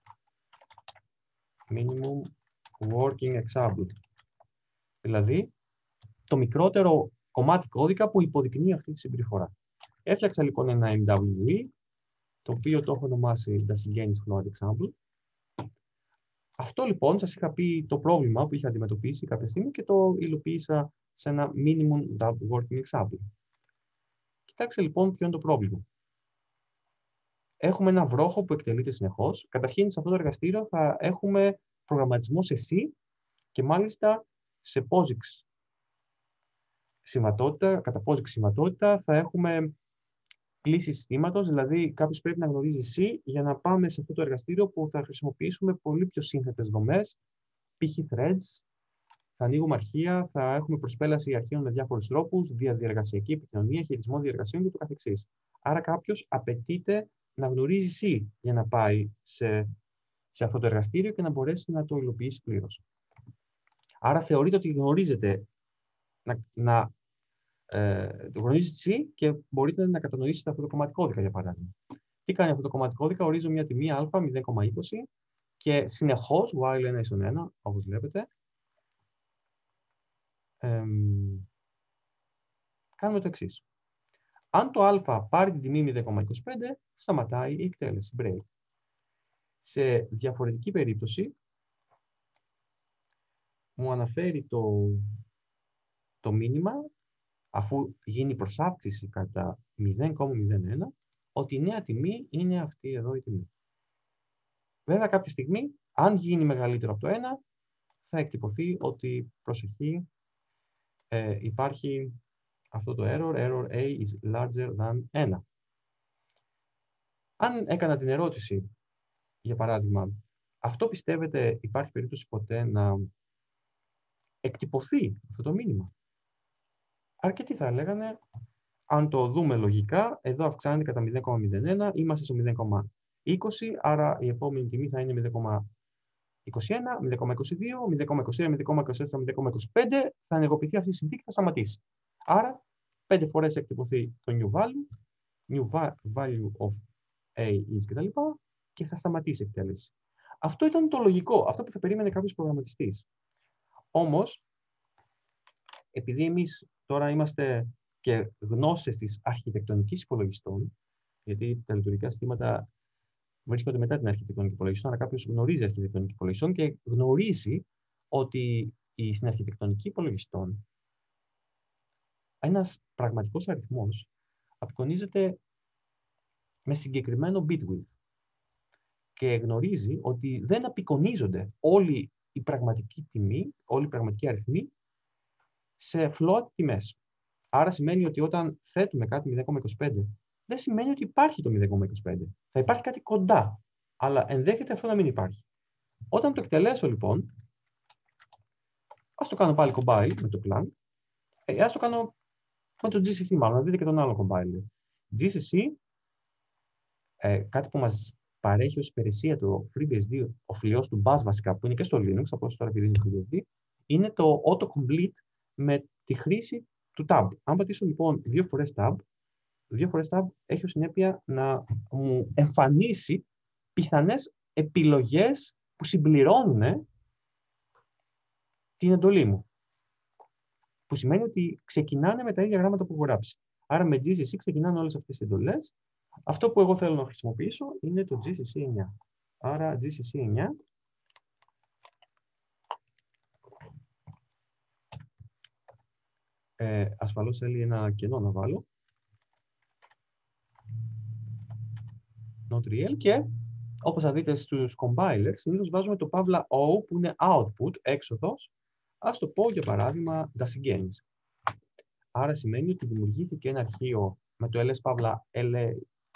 working example. Δηλαδή, το μικρότερο κομμάτι κώδικα που υποδεικνύει αυτή τη συμπεριφορά. Έφτιαξα λοιπόν ένα MWE, το οποίο το έχω ονομάσει Dasylgenis Float Example. Αυτό λοιπόν σας είχα πει το πρόβλημα που είχα αντιμετωπίσει κάποια στιγμή και το υλοποίησα σε ένα minimum working example. Κοιτάξτε λοιπόν ποιο είναι το πρόβλημα. Έχουμε ένα βρόχο που εκτελείται συνεχώς. Καταρχήν σε αυτό το εργαστήριο θα έχουμε προγραμματισμό σε C και μάλιστα σε POSIX συμβατότητα, κατά POSIX συμβατότητα θα έχουμε κλίση συστήματος, δηλαδή κάποιος πρέπει να γνωρίζει C για να πάμε σε αυτό το εργαστήριο που θα χρησιμοποιήσουμε πολύ πιο σύνθετες δομές, π.χ. threads, θα ανοίγουμε αρχεία, θα έχουμε προσπέλαση αρχείων με διάφορους τρόπους, διαδιεργασιακή επικοινωνία, χειρισμό διεργασιών και το καθεξής. Άρα κάποιος απαιτείται να γνωρίζει C για να πάει σε αυτό το εργαστήριο και να μπορέσει να το υλοποιήσει πλήρως. Άρα θεωρείται ότι γνωρίζετε γνωρίζετε C και μπορείτε να κατανοήσετε αυτό το κομμάτι κώδικα, για παράδειγμα. Τι κάνει αυτό το κομμάτι κώδικα? Ορίζω μια τιμή α 0,20 και συνεχώς, while 1 = 1, όπως βλέπετε, κάνουμε το εξής. Αν το α πάρει την τιμή 0,25, σταματάει η εκτέλεση, break. Σε διαφορετική περίπτωση, μου αναφέρει το μήνυμα, αφού γίνει προσάυξηση κατά 0,01, ότι η νέα τιμή είναι αυτή εδώ η τιμή. Βέβαια, κάποια στιγμή, αν γίνει μεγαλύτερο από το 1, θα εκτυπωθεί ότι, προσοχή, υπάρχει αυτό το error A is larger than 1. Αν έκανα την ερώτηση, για παράδειγμα, αυτό πιστεύετε υπάρχει περίπτωση ποτέ να εκτυπωθεί αυτό το μήνυμα? Αρκετοί θα λέγανε, αν το δούμε λογικά, εδώ αυξάνεται κατά 0,01, είμαστε στο 0,20, άρα η επόμενη τιμή θα είναι 0,21, 0,22, 0,21, 0,24, 0,25, θα ενεργοποιηθεί αυτή η συνθήκη και θα σταματήσει. Άρα, 5 φορές εκτυπωθεί το new value of A is κτλ. Και θα σταματήσει η εκτέλεση. Αυτό ήταν το λογικό, αυτό που θα περίμενε κάποιος προγραμματιστής. Όμως, επειδή εμείς τώρα είμαστε και γνώστες της αρχιτεκτονικής υπολογιστών, γιατί τα λειτουργικά συστήματα βρίσκονται μετά την αρχιτεκτονική υπολογιστών, αλλά κάποιος γνωρίζει αρχιτεκτονική υπολογιστών και γνωρίζει ότι στην αρχιτεκτονική υπολογιστών ένας πραγματικός αριθμός απεικονίζεται με συγκεκριμένο bit width και γνωρίζει ότι δεν απεικονίζονται όλοι οι πραγματικοί τιμοί, όλοι οι πραγματικοί αριθμοί σε float τιμές. Άρα σημαίνει ότι όταν θέτουμε κάτι 0,25, δεν σημαίνει ότι υπάρχει το 0,25. Θα υπάρχει κάτι κοντά, αλλά ενδέχεται αυτό να μην υπάρχει. Όταν το εκτελέσω λοιπόν, ας το κάνω πάλι compile με το plan, ας το κάνω με το GCC μάλλον, να δείτε και τον άλλο compiler. GCC, κάτι που μας παρέχει ως υπηρεσία το FreeBSD, ο φλοιός του Bash βασικά, που είναι και στο Linux, απλώς τώρα επειδή είναι FreeBSD, είναι το autocomplete με τη χρήση του tab. Αν πατήσω λοιπόν δύο φορές tab έχει ως συνέπεια να μου εμφανίσει πιθανές επιλογές που συμπληρώνουν την εντολή μου. Που σημαίνει ότι ξεκινάνε με τα ίδια γράμματα που έχω γράψει. Άρα με GCC ξεκινάνε όλες αυτές τις εντολές. Αυτό που εγώ θέλω να χρησιμοποιήσω είναι το GCC 9. Άρα GCC 9. Ασφαλώς θέλει ένα κενό να βάλω. Not real και όπως θα δείτε στους compilers, συνήθως βάζουμε το παύλα O που είναι output, έξοδος. Ας το πω για παράδειγμα dasGains. Άρα σημαίνει ότι δημιουργήθηκε ένα αρχείο με το ls παύλα LA.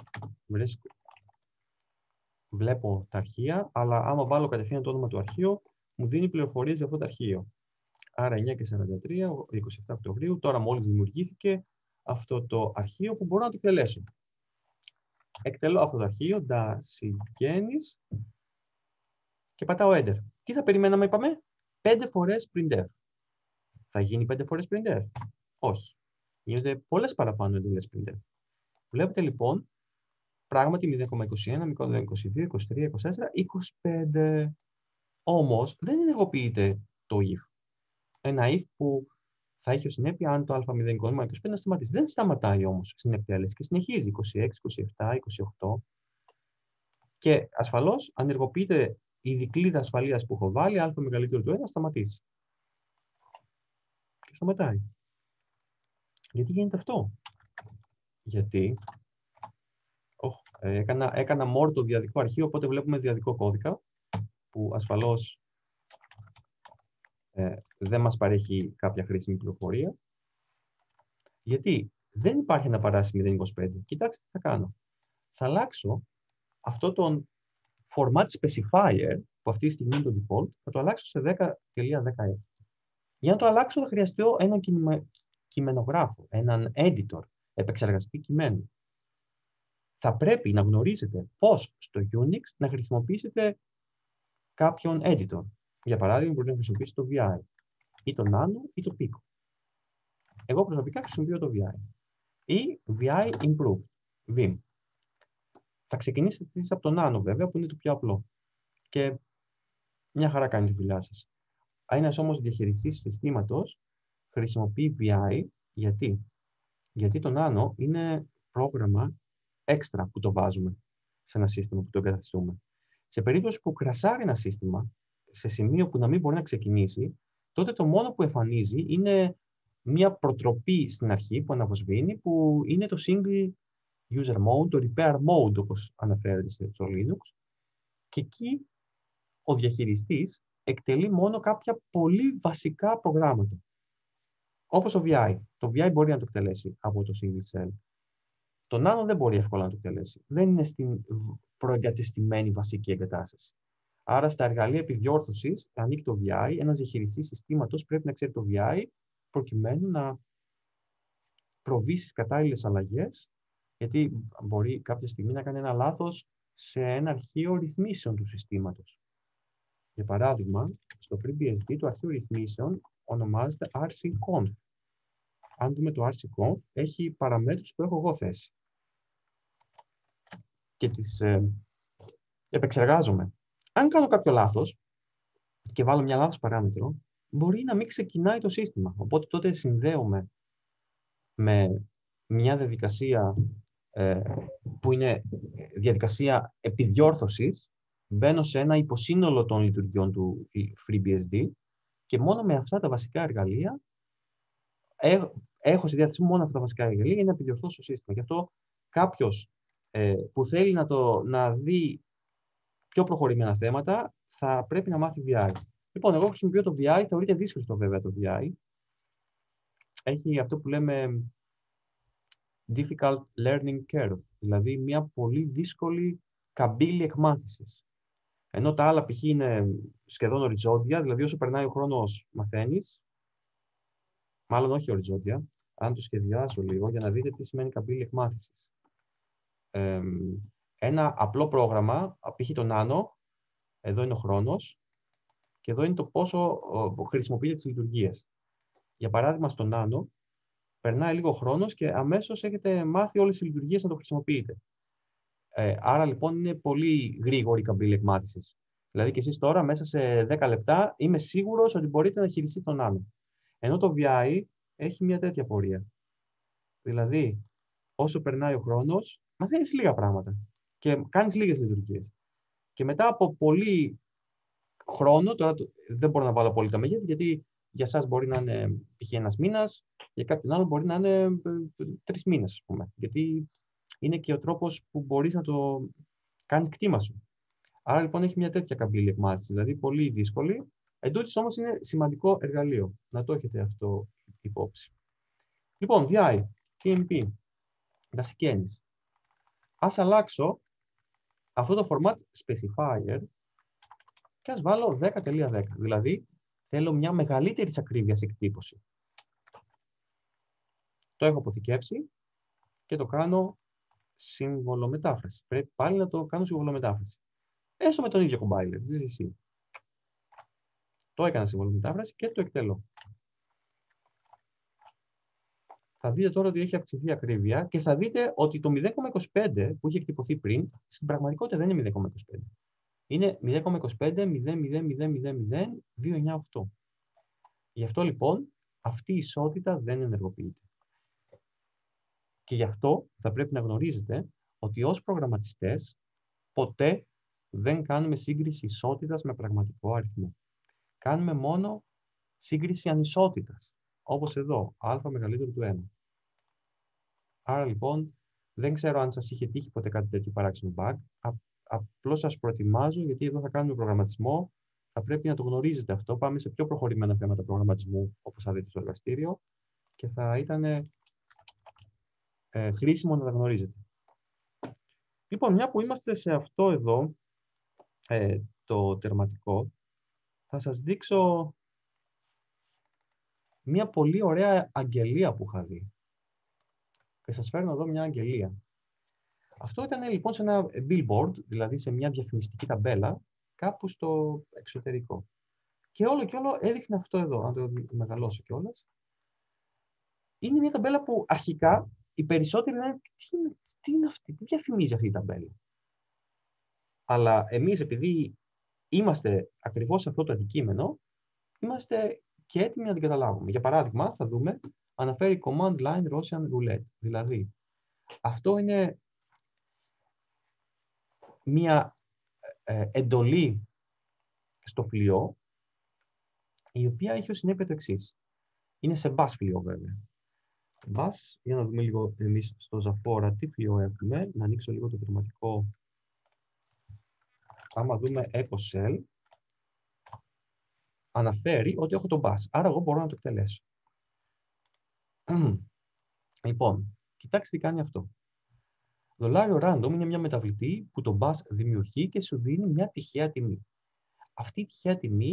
Βλέπω τα αρχεία, αλλά άμα βάλω κατευθείαν το όνομα του αρχείου, μου δίνει πληροφορίες για αυτό το αρχείο. Άρα 9 και 43, 27 Οκτωβρίου, τώρα μόλις δημιουργήθηκε αυτό το αρχείο που μπορώ να το εκτελέσω. Εκτελώ αυτό το αρχείο, dasGains, και πατάω Enter. Τι θα περιμέναμε, είπαμε, 5 φορές printf. Θα γίνει 5 φορές printf? Όχι. Γίνονται πολλές παραπάνω εντολές printf. Βλέπετε λοιπόν, πράγματι 0,21, 0,22, 23, 24, 25. Όμως δεν ενεργοποιείται το if. Ένα if που θα έχει ως συνέπεια αν το α0,25 να σταματήσει. Δεν σταματάει όμως στην εκτέλεση και συνεχίζει 26, 27, 28. Και ασφαλώς αν ενεργοποιείται η δικλείδα ασφαλείας που έχω βάλει, α μεγαλύτερο του 1, σταματήσει. Και σταματάει. Γιατί γίνεται αυτό? Γιατί έκανα more το διαδικό αρχείο, οπότε βλέπουμε διαδικό κώδικα, που ασφαλώς δεν μας παρέχει κάποια χρήσιμη πληροφορία. Γιατί δεν υπάρχει ένα παράσημο 0,25. Κοιτάξτε τι θα κάνω. Θα αλλάξω αυτό τον format specifier, που αυτή τη στιγμή είναι το default, θα το αλλάξω σε 10.16. Για να το αλλάξω θα χρειαστώ έναν κειμενογράφο, έναν editor, επεξεργαστή κειμένου. Θα πρέπει να γνωρίζετε πώς στο Unix να χρησιμοποιήσετε κάποιον editor. Για παράδειγμα, μπορείτε να χρησιμοποιήσετε το VI, ή το Nano, ή το Pico. Εγώ προσωπικά χρησιμοποιώ το VI. Ή VI Improved, Vim. Θα ξεκινήσετε από το Nano, βέβαια, που είναι το πιο απλό. Και μια χαρά κάνει τη δουλειά σας. Ένας όμως διαχειριστής συστήματος χρησιμοποιεί VI. Γιατί το Nano είναι πρόγραμμα έξτρα που το βάζουμε σε ένα σύστημα που το εγκαταστούμε. Σε περίπτωση που κρασάρει ένα σύστημα σε σημείο που να μην μπορεί να ξεκινήσει, τότε το μόνο που εμφανίζει είναι μια προτροπή στην αρχή που αναβοσβήνει, που είναι το single user mode, το repair mode όπως αναφέρεται στο Linux, και εκεί ο διαχειριστής εκτελεί μόνο κάποια πολύ βασικά προγράμματα. Όπως το VI. Το VI μπορεί να το εκτελέσει από το single cell. Το Nano δεν μπορεί εύκολα να το εκτελέσει. Δεν είναι στην προεγκατεστημένη βασική εγκατάσταση. Άρα στα εργαλεία επιδιόρθωσης ανήκει το VI. Ένας διαχειριστής συστήματος πρέπει να ξέρει το VI προκειμένου να προβεί στις κατάλληλες αλλαγές, γιατί μπορεί κάποια στιγμή να κάνει ένα λάθος σε ένα αρχείο ρυθμίσεων του συστήματος. Για παράδειγμα, στο FreeBSD το αρχείο ρυθμίσεων ονομάζεται rcconf. Αν δούμε το rcconf, έχει παραμέτρους που έχω εγώ θέσει. Και τις επεξεργάζομαι. Αν κάνω κάποιο λάθος και βάλω μια λάθος παράμετρο, μπορεί να μην ξεκινάει το σύστημα. Οπότε τότε συνδέομαι με μια διαδικασία που είναι διαδικασία επιδιόρθωσης, μπαίνω σε ένα υποσύνολο των λειτουργιών του FreeBSD και μόνο με αυτά τα βασικά εργαλεία έχω στη διάθεσή μου μόνο αυτά τα βασικά εργαλεία για να επιδιορθώσω το σύστημα. Γι' αυτό κάποιος που θέλει να δει πιο προχωρημένα θέματα θα πρέπει να μάθει VI. Λοιπόν, εγώ χρησιμοποιώ το VI, θεωρείται δύσκολο βέβαια το VI. Έχει αυτό που λέμε difficult learning curve, δηλαδή μια πολύ δύσκολη καμπύλη εκμάθησης. Ενώ τα άλλα π.χ. είναι σχεδόν οριζόντια, δηλαδή όσο περνάει ο χρόνος μαθαίνεις, μάλλον όχι οριζόντια, αν το σχεδιάσω λίγο για να δείτε τι σημαίνει καμπύλη εκμάθησης. Ένα απλό πρόγραμμα, π.χ. το Nano, εδώ είναι ο χρόνος και εδώ είναι το πόσο χρησιμοποιείτε τις λειτουργίες. Για παράδειγμα, στο Nano, περνάει λίγο χρόνος και αμέσως έχετε μάθει όλες τις λειτουργίες να το χρησιμοποιείτε. Άρα λοιπόν είναι πολύ γρήγορη η καμπύλη εκμάθησης. Δηλαδή και εσείς τώρα μέσα σε 10 λεπτά είμαι σίγουρος ότι μπορείτε να χειριστείτε τον Nano. Ενώ το VI έχει μια τέτοια πορεία. Δηλαδή, όσο περνάει ο χρόνος, μαθαίνεις λίγα πράγματα και κάνεις λίγες λειτουργίες. Και μετά από πολύ χρόνο, τώρα δεν μπορώ να βάλω πολύ τα μεγέθη, γιατί για εσάς μπορεί να είναι π.χ. ένας μήνας, για κάποιον άλλο μπορεί να είναι 3 μήνες, ας πούμε. Γιατί είναι και ο τρόπος που μπορείς να το κάνεις κτήμα σου. Άρα λοιπόν έχει μια τέτοια καμπύλη εκμάθηση, δηλαδή πολύ δύσκολη. Εν τούτης όμως είναι σημαντικό εργαλείο. Να το έχετε αυτό υπόψη. Λοιπόν, VI, TMP, δασική έννοια. Ας αλλάξω αυτό το format specifier και ας βάλω 10.10. Δηλαδή, θέλω μια μεγαλύτερη ακρίβειας εκτύπωση. Το έχω αποθηκεύσει και το κάνω συμβολομετάφραση. Πρέπει πάλι να το κάνω συμβολομετάφραση. Έστω με τον ίδιο compiler, GCC. Το έκανα συμβολομετάφραση και το εκτελώ. Θα δείτε τώρα ότι έχει αυξηθεί ακρίβεια και θα δείτε ότι το 0,25 που είχε εκτυπωθεί πριν, στην πραγματικότητα δεν είναι 0,25. Είναι 0,25-0,000,000,298. Γι' αυτό λοιπόν αυτή η ισότητα δεν ενεργοποιείται. Και γι' αυτό θα πρέπει να γνωρίζετε ότι ως προγραμματιστές ποτέ δεν κάνουμε σύγκριση ισότητας με πραγματικό αριθμό. Κάνουμε μόνο σύγκριση ανισότητας, όπως εδώ, α μεγαλύτερο του 1. Άρα λοιπόν, δεν ξέρω αν σας είχε τύχει ποτέ κάτι τέτοιο παράξενο bug. Απλώς σας προετοιμάζω, γιατί εδώ θα κάνουμε προγραμματισμό. Θα πρέπει να το γνωρίζετε αυτό. Πάμε σε πιο προχωρημένα θέματα προγραμματισμού, όπως θα δείτε στο εργαστήριο, και θα ήταν χρήσιμο να τα γνωρίζετε. Λοιπόν, μια που είμαστε σε αυτό εδώ, το τερματικό, θα σας δείξω μια πολύ ωραία αγγελία που είχα δει. Και σας φέρνω εδώ μια αγγελία. Αυτό ήταν λοιπόν σε ένα billboard, δηλαδή σε μια διαφημιστική ταμπέλα, κάπου στο εξωτερικό. Και όλο έδειχνε αυτό εδώ, αν το μεγαλώσω κιόλας. Είναι μια ταμπέλα που αρχικά οι περισσότεροι λένε τι είναι αυτή, τι διαφημίζει αυτή η ταμπέλα. Αλλά εμείς επειδή είμαστε ακριβώς σε αυτό το αντικείμενο, είμαστε και έτοιμοι να την καταλάβουμε. Για παράδειγμα, θα δούμε, αναφέρει command line Russian roulette. Δηλαδή, αυτό είναι μια εντολή στο φλοιό, η οποία έχει ως συνέπεια το εξής. Είναι σε bash φλοιό βέβαια. Bash, για να δούμε λίγο εμείς στο Ζαφόρα τι φλοιό έχουμε. Να ανοίξω λίγο το τερματικό. Άμα δούμε echo shell, αναφέρει ότι έχω το bash. Άρα εγώ μπορώ να το εκτελέσω. Λοιπόν, κοιτάξτε τι κάνει αυτό. $random είναι μια μεταβλητή που το bash δημιουργεί και σου δίνει μια τυχαία τιμή. Αυτή η τυχαία τιμή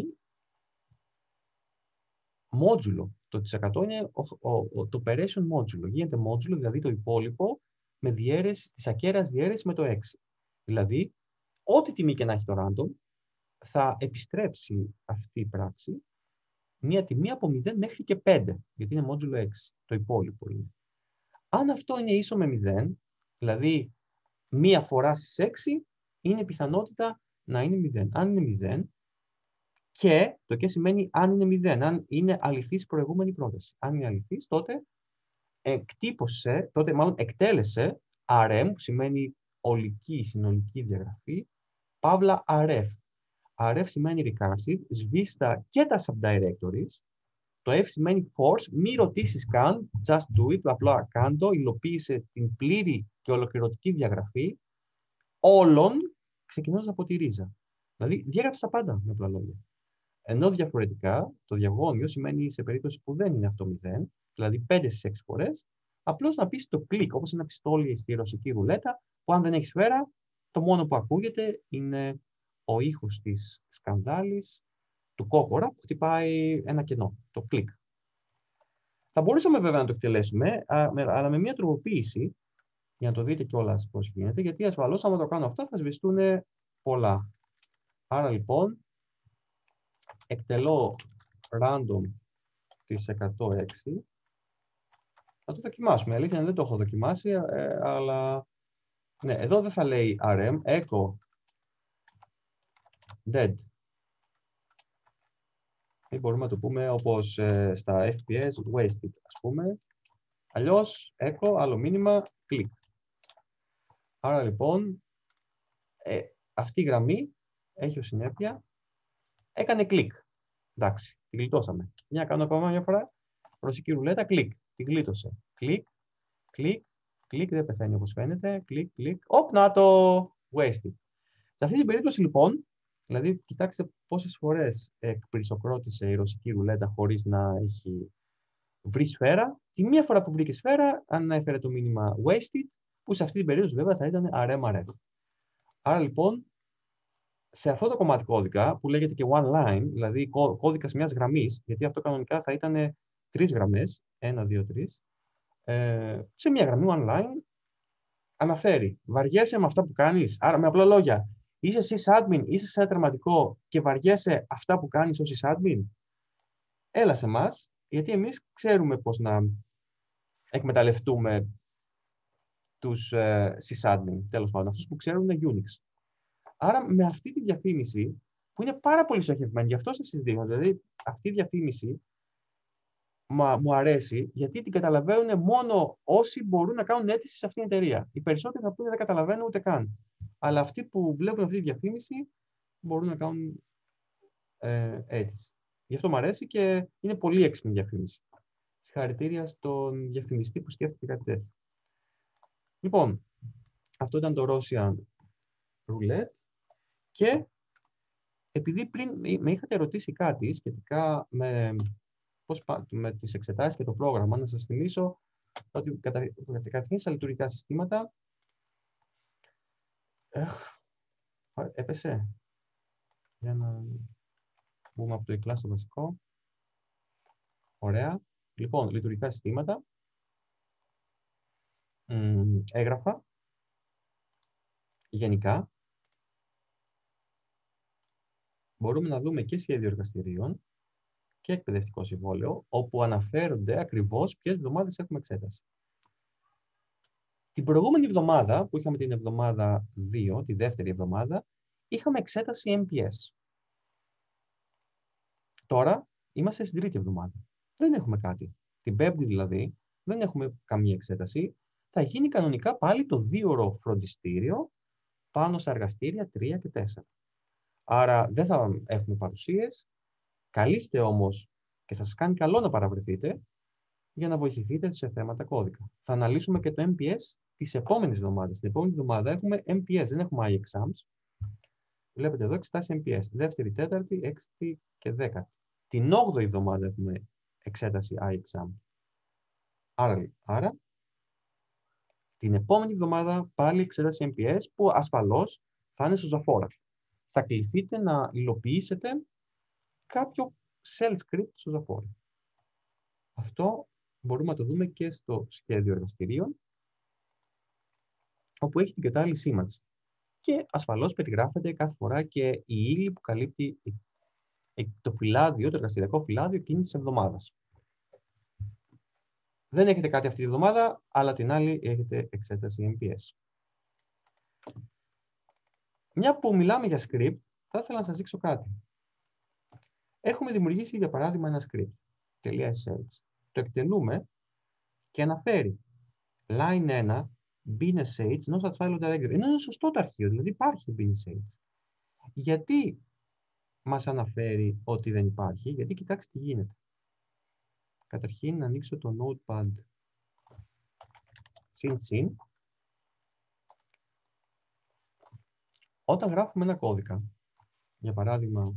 μόντζουλο. Το %100 είναι το operation μόντζουλο. Γίνεται μόντζουλο, δηλαδή το υπόλοιπο, με διαίρεση, της ακέραιας διαίρεση με το 6. Δηλαδή, ό,τι τιμή και να έχει το random, θα επιστρέψει αυτή η πράξη μια τιμή από 0 μέχρι και 5, γιατί είναι μόντζουλο 6. Το υπόλοιπο είναι. Αν αυτό είναι ίσο με 0, δηλαδή μία φορά στις 6, είναι η πιθανότητα να είναι 0. Αν είναι 0, Και το και σημαίνει αν είναι 0, αν είναι αληθής προηγούμενη πρόταση. Αν είναι αληθής, τότε εκτέλεσε RM, που σημαίνει ολική, συνολική διαγραφή, παύλα RF. RF σημαίνει recursive, σβήστα και τα subdirectories. Το F σημαίνει force, μη ρωτήσεις καν, just do it, απλά κάντο, υλοποίησε την πλήρη και ολοκληρωτική διαγραφή όλων, ξεκινώντας από τη ρίζα. Δηλαδή, διέγραψε τα πάντα, με απλά λόγια. Ενώ διαφορετικά, το διαγώνιο σημαίνει σε περίπτωση που δεν είναι αυτό 0, δηλαδή 5 στις 6 φορές, απλώς να πεις το κλικ, όπως ένα πιστόλι στη ρωσική ρουλέτα, που αν δεν έχει σφαίρα, το μόνο που ακούγεται είναι ο ήχος της σκανδάλης, του κόκορα, που χτυπάει ένα κενό, το κλικ. Θα μπορούσαμε βέβαια να το εκτελέσουμε, αλλά με μια τροποποίηση, για να το δείτε κιόλας πώς γίνεται, γιατί ασφαλώς άμα το κάνω αυτό θα σβηστούν πολλά. Άρα λοιπόν, εκτελώ random της 106. Θα το δοκιμάσουμε. Αλήθεια δεν το έχω δοκιμάσει, αλλά ναι, εδώ δεν θα λέει RM, echo dead. Ή μπορούμε να το πούμε όπως στα FPS, wasted, ας πούμε. Αλλιώς, echo, άλλο μήνυμα, click. Άρα λοιπόν, αυτή η γραμμή έχει ως συνέπεια, έκανε κλικ. Εντάξει, τη γλιτώσαμε. Για να κάνω ακόμα μια φορά. Ρωσική ρουλέτα, κλικ. Τη γλίτωσε. Κλικ, κλικ, κλικ, δεν πεθαίνει όπως φαίνεται. Κλικ, κλικ. Οπ, να το wasted. Σε αυτή την περίπτωση λοιπόν, δηλαδή κοιτάξτε πόσες φορές εκπυρσοκρότησε η ρωσική ρουλέτα χωρίς να έχει βρει σφαίρα. Τη μία φορά που βρήκε σφαίρα, ανέφερε το μήνυμα wasted, που σε αυτή την περίπτωση βέβαια θα ήταν RM. Άρα λοιπόν, σε αυτό το κομμάτι κώδικα, που λέγεται και one line, δηλαδή κώδικας μιας γραμμής, γιατί αυτό κανονικά θα ήταν 3 γραμμές, 1, 2, 3, σε μια γραμμή one line, αναφέρει, βαριέσαι με αυτά που κάνεις, άρα με απλά λόγια, είσαι sysadmin, είσαι σε ένα τερματικό και βαριέσαι αυτά που κάνεις ως sysadmin, έλα σε εμάς, γιατί εμείς ξέρουμε πώς να εκμεταλλευτούμε τους sysadmin, τέλος πάντων, αυτούς που ξέρουν Unix. Άρα με αυτή τη διαφήμιση, που είναι πάρα πολύ στοχευμένη, γι' αυτό σας συζητήσω, δηλαδή αυτή η διαφήμιση μου αρέσει, γιατί την καταλαβαίνουν μόνο όσοι μπορούν να κάνουν αίτηση σε αυτήν την εταιρεία. Οι περισσότεροι θα πούνε δεν καταλαβαίνουν ούτε καν. Αλλά αυτοί που βλέπουν αυτή τη διαφήμιση μπορούν να κάνουν αίτηση. Γι' αυτό μου αρέσει και είναι πολύ έξυπνη διαφήμιση. Συγχαρητήρια στον διαφημιστή που σκέφτηκε κάτι τέτοιο. Λοιπόν, αυτό ήταν το Russian Roulette. Και επειδή πριν με είχατε ρωτήσει κάτι σχετικά με τις εξετάσεις και το πρόγραμμα, να σας θυμίσω ότι καταρχήν στα λειτουργικά συστήματα έπεσε. Για να μπούμε από το e-class στο βασικό. Ωραία. Λοιπόν, λειτουργικά συστήματα. Έγγραφα. Γενικά. Μπορούμε να δούμε και σχέδιο εργαστηρίων και εκπαιδευτικό συμβόλαιο, όπου αναφέρονται ακριβώς ποιες εβδομάδες έχουμε εξέταση. Την προηγούμενη εβδομάδα, που είχαμε την εβδομάδα 2, τη δεύτερη εβδομάδα, είχαμε εξέταση MPS. Τώρα είμαστε στην τρίτη εβδομάδα. Δεν έχουμε κάτι. Την πέμπτη δηλαδή, δεν έχουμε καμία εξέταση. Θα γίνει κανονικά πάλι το 2ωρο φροντιστήριο πάνω στα εργαστήρια 3 και 4. Άρα δεν θα έχουμε παρουσίες. Καλείστε όμως και θα σας κάνει καλό να παραβρεθείτε για να βοηθηθείτε σε θέματα κώδικα. Θα αναλύσουμε και το MPS τις επόμενες εβδομάδες. Την επόμενη εβδομάδα έχουμε MPS, δεν έχουμε iExams. Βλέπετε εδώ εξετάσεις MPS. Δεύτερη, τέταρτη, έξτη και δέκατη. Την 8η εβδομάδα έχουμε εξέταση iExam. Άρα, την επόμενη εβδομάδα πάλι εξέταση MPS που ασφαλώς θα είναι στο Ζαφόρα. Θα κληθείτε να υλοποιήσετε κάποιο shell script στο Ζαφόρα. Αυτό μπορούμε να το δούμε και στο σχέδιο εργαστηρίων, όπου έχει την κατάλληλη σήμανση. Και ασφαλώς περιγράφεται κάθε φορά και η ύλη που καλύπτει το φυλάδιο, το εργαστηριακό φυλάδιο εκείνης της εβδομάδας. Δεν έχετε κάτι αυτή τη εβδομάδα, αλλά την άλλη έχετε εξέταση MPS. Μια που μιλάμε για script, θα ήθελα να σας δείξω κάτι. Έχουμε δημιουργήσει, για παράδειγμα, ένα script, .sh. Το εκτελούμε και αναφέρει line 1, bin.sh, no such file directory. Είναι σωστό το αρχείο, δηλαδή υπάρχει bin.sh. Γιατί μας αναφέρει ότι δεν υπάρχει? Γιατί κοιτάξτε τι γίνεται. Καταρχήν να ανοίξω το notepad συν. Όταν γράφουμε ένα κώδικα, για παράδειγμα,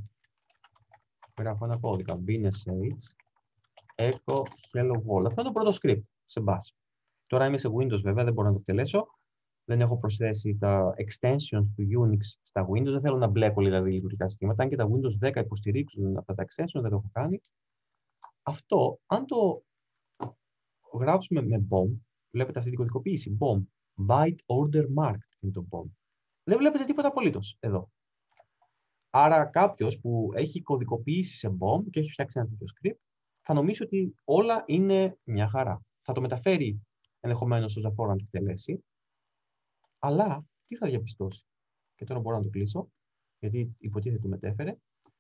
γράφω ένα κώδικα bin.sh echo hello world. Αυτό είναι το πρώτο script σε bash. Τώρα είμαι σε Windows βέβαια, δεν μπορώ να το εκτελέσω. Δεν έχω προσθέσει τα extensions του Unix στα Windows. Δεν θέλω να μπλέκω δηλαδή λειτουργικά συστήματα. Αν και τα Windows 10 υποστηρίξουν αυτά τα extensions, δεν το έχω κάνει. Αυτό, αν το γράψουμε με BOM, βλέπετε αυτή την κωδικοποίηση. BOM, byte order marked είναι το BOM. Δεν βλέπετε τίποτα απολύτως εδώ. Άρα κάποιος που έχει κωδικοποιήσει σε BOM και έχει φτιάξει ένα τέτοιο script, θα νομίσει ότι όλα είναι μια χαρά. Θα το μεταφέρει ενδεχομένως στο Zaforan να το εκτελέσει, αλλά τι θα διαπιστώσει? Και τώρα μπορώ να το κλείσω, γιατί υποτίθεται το μετέφερε.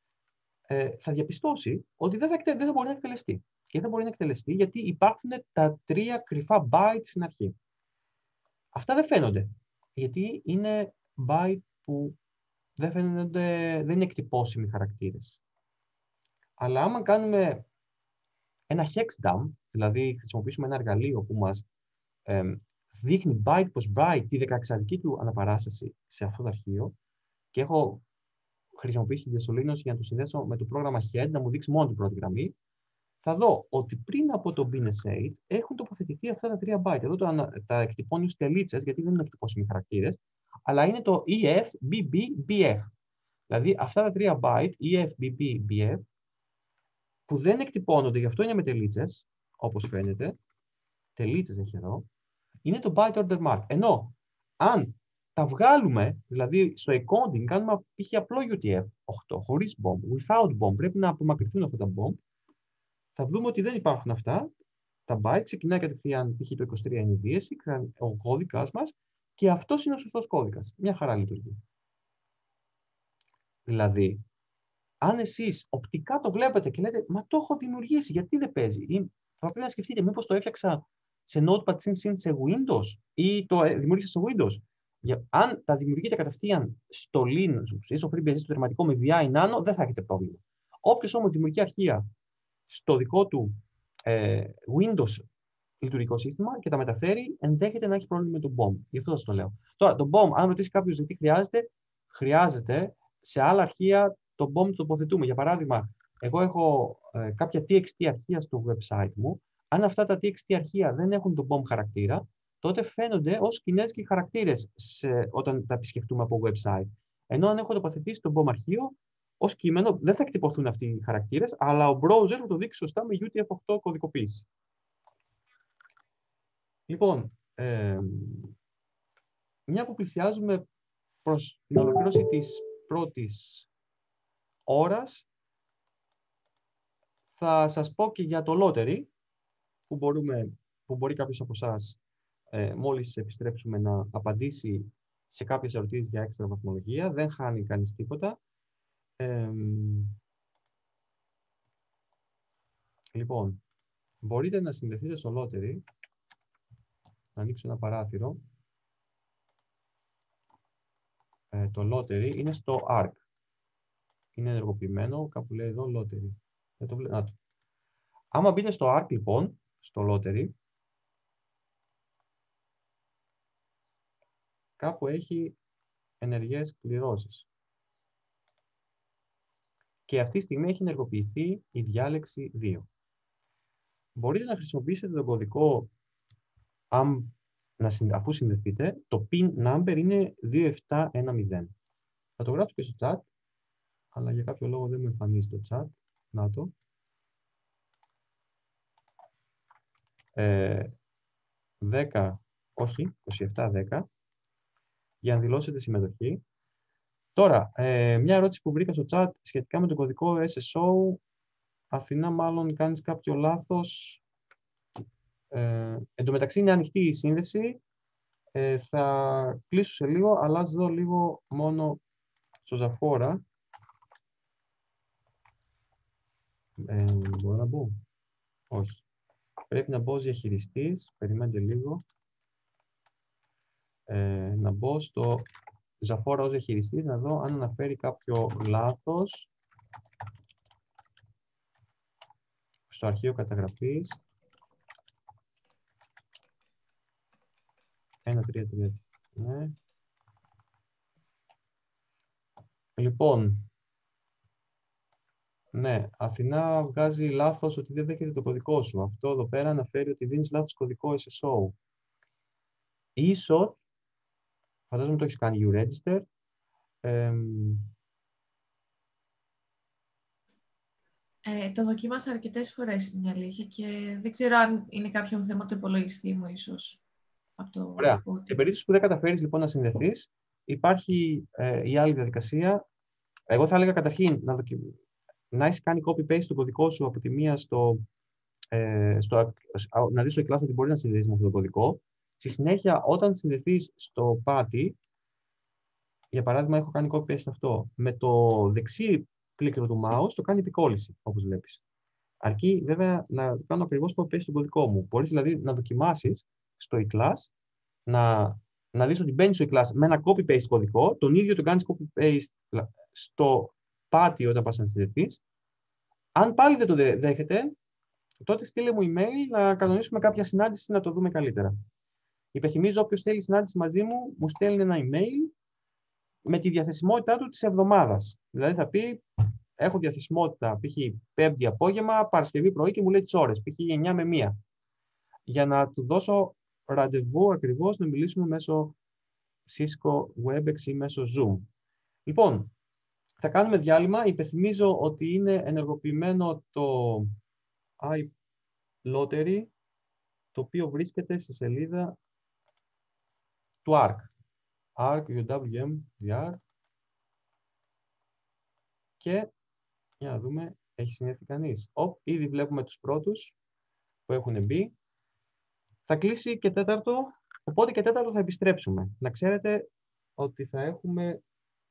Θα διαπιστώσει ότι δεν θα μπορεί να εκτελεστεί. Και δεν μπορεί να εκτελεστεί γιατί υπάρχουν τα 3 κρυφά bytes στην αρχή. Αυτά δεν φαίνονται, γιατί είναι byte που δεν είναι εκτυπώσιμοι χαρακτήρες. Αλλά άμα κάνουμε ένα hexdump, δηλαδή χρησιμοποιήσουμε ένα εργαλείο που μας δείχνει byte προς byte τη 16αδική του αναπαράσταση σε αυτό το αρχείο, και έχω χρησιμοποιήσει τη διασωλήνωση για να το συνδέσω με το πρόγραμμα Head, να μου δείξει μόνο την πρώτη γραμμή, θα δω ότι πριν από το bin.sh έχουν τοποθετηθεί αυτά τα 3 byte. Εδώ τα εκτυπώνει ως τελίτσες, γιατί δεν είναι εκτυπώσιμοι χαρακτήρες, αλλά είναι το EF, BB, BF. Δηλαδή αυτά τα 3 byte, EF, BB, BF, που δεν εκτυπώνονται, γι' αυτό είναι με τελίτσες, όπως φαίνεται, τελίτσες έχει εδώ, είναι το byte order mark. Αν τα βγάλουμε, δηλαδή στο encoding, κάνουμε π.χ. απλό UTF-8, χωρίς bomb, without bomb, πρέπει να απομακρυνθούν αυτά τα bomb, θα δούμε ότι δεν υπάρχουν αυτά. Τα byte ξεκινάει κατευθείαν, π.χ. το 23 είναι η δίαιση, ο κώδικας μας, και αυτός είναι ο σωστός κώδικας. Μια χαρά λειτουργεί. Δηλαδή, αν εσείς οπτικά το βλέπετε και λέτε, μα το έχω δημιουργήσει, γιατί δεν παίζει? Ή θα πρέπει να σκεφτείτε, μήπως το έφτιαξα σε Notepad σε Windows ή το δημιούργησα σε Windows. Αν τα δημιουργείτε κατευθείαν στο Linux ή στο FreeBSD στο τερματικό με VI Nano, δεν θα έχετε πρόβλημα. Όποιος όμως δημιουργεί αρχεία στο δικό του Windows λειτουργικό σύστημα και τα μεταφέρει, ενδέχεται να έχει πρόβλημα με το BOM. Γι' αυτό σας το λέω. Τώρα, το BOM, αν ρωτήσει κάποιος γιατί χρειάζεται σε άλλα αρχεία το BOM το τοποθετούμε. Για παράδειγμα, εγώ έχω κάποια TXT αρχεία στο website μου. Αν αυτά τα TXT αρχεία δεν έχουν το BOM χαρακτήρα, τότε φαίνονται ως κινέζικοι χαρακτήρες όταν τα επισκεφτούμε από website. Ενώ αν έχω τοποθετήσει το BOM αρχείο, ως κείμενο δεν θα εκτυπωθούν αυτοί οι χαρακτήρες, αλλά ο browser θα το δείξει σωστά με UTF-8 κωδικοποίηση. Λοιπόν, μια που πλησιάζουμε προς την ολοκλήρωση της πρώτης ώρας, θα σας πω και για το lottery, που μπορεί κάποιος από εσάς, μόλις επιστρέψουμε, να απαντήσει σε κάποιες ερωτήσεις για έξτρα βαθμολογία. Δεν χάνει κανείς τίποτα. Λοιπόν, μπορείτε να συνδεθείτε στο lottery. Να ανοίξω ένα παράθυρο. Το lottery είναι στο ARC. Είναι ενεργοποιημένο, κάπου λέει εδώ lottery. Να το. Άμα μπείτε στο ARC λοιπόν, στο lottery, κάπου έχει ενεργές κληρώσεις. Και αυτή τη στιγμή έχει ενεργοποιηθεί η διάλεξη 2. Μπορείτε να χρησιμοποιήσετε τον κωδικό αφού συνδεθείτε. Το PIN number είναι 2710. Θα το γράψω και στο chat, αλλά για κάποιο λόγο δεν μου εμφανίζει το chat. Να το. 2710 για να δηλώσετε συμμετοχή. Τώρα, μια ερώτηση που βρήκα στο chat σχετικά με το κωδικό SSO. Αθηνά, μάλλον κάνεις κάποιο λάθος. Εν τω μεταξύ είναι ανοιχτή η σύνδεση. Θα κλείσω σε λίγο, αλλά ας δω λίγο μόνο στο Zaforan. Μπορώ να μπω? Όχι. Πρέπει να μπω ως διαχειριστής. Περιμένετε λίγο. Να μπω στο Ζαφόρα ως διαχειριστής, να δω αν αναφέρει κάποιο λάθος στο αρχείο καταγραφής. 1.3.3. Ναι. Λοιπόν, ναι, Αθηνά βγάζει λάθος ότι δεν δέχεται το κωδικό σου. Αυτό εδώ πέρα αναφέρει ότι δίνεις λάθος κωδικό SSO. Ίσως, φαντάζομαι το έχεις κάνει U-Register. Το δοκίμασα αρκετές φορές, είναι η αλήθεια, και δεν ξέρω αν είναι κάποιο θέμα του υπολογιστή μου, ίσως. Ωραία. Σε περίπτωση που δεν καταφέρεις λοιπόν να συνδεθείς, υπάρχει η άλλη διαδικασία. Εγώ θα έλεγα καταρχήν να έχεις κάνει copy-paste το κωδικό σου από τη μία να δεις στο eClass ότι μπορεί να συνδεθείς με αυτό το κωδικό. Στη συνέχεια, όταν συνδεθείς στο πάτη, για παράδειγμα, έχω κάνει copy-paste αυτό, με το δεξί πλήκτρο του mouse το κάνει επικόλληση, όπως βλέπεις. Αρκεί βέβαια να κάνω ακριβώς copy-paste στον κωδικό μου. Μπορείς δηλαδή να δοκιμάσεις στο eClass, να δεις ότι μπαίνεις στο eClass με ένα copy-paste κωδικό, τον ίδιο το κάνεις copy-paste στο πάτη όταν πας να συνδεθείς. Αν πάλι δεν το δέχεται, τότε στείλε μου email να κανονίσουμε κάποια συνάντηση να το δούμε καλύτερα. Υπενθυμίζω, όποιος θέλει συνάντηση μαζί μου, μου στέλνει ένα email με τη διαθεσιμότητά του της εβδομάδας. Δηλαδή θα πει, έχω διαθεσιμότητα π.χ. Πέμπτη απόγευμα, Παρασκευή πρωί και μου λέει τις ώρες, π.χ. 9 με 1. Για να του δώσω ραντεβού ακριβώς να μιλήσουμε μέσω Cisco WebEx ή μέσω Zoom. Λοιπόν, θα κάνουμε διάλειμμα. Υπενθυμίζω ότι είναι ενεργοποιημένο το iLottery, το οποίο βρίσκεται στη σελίδα του ARC. ARC, UWM, και για να δούμε, έχει συνέρθει κανείς. Ήδη βλέπουμε τους πρώτους που έχουν μπει. Θα κλείσει και τέταρτο, οπότε και τέταρτο θα επιστρέψουμε. Να ξέρετε ότι θα έχουμε,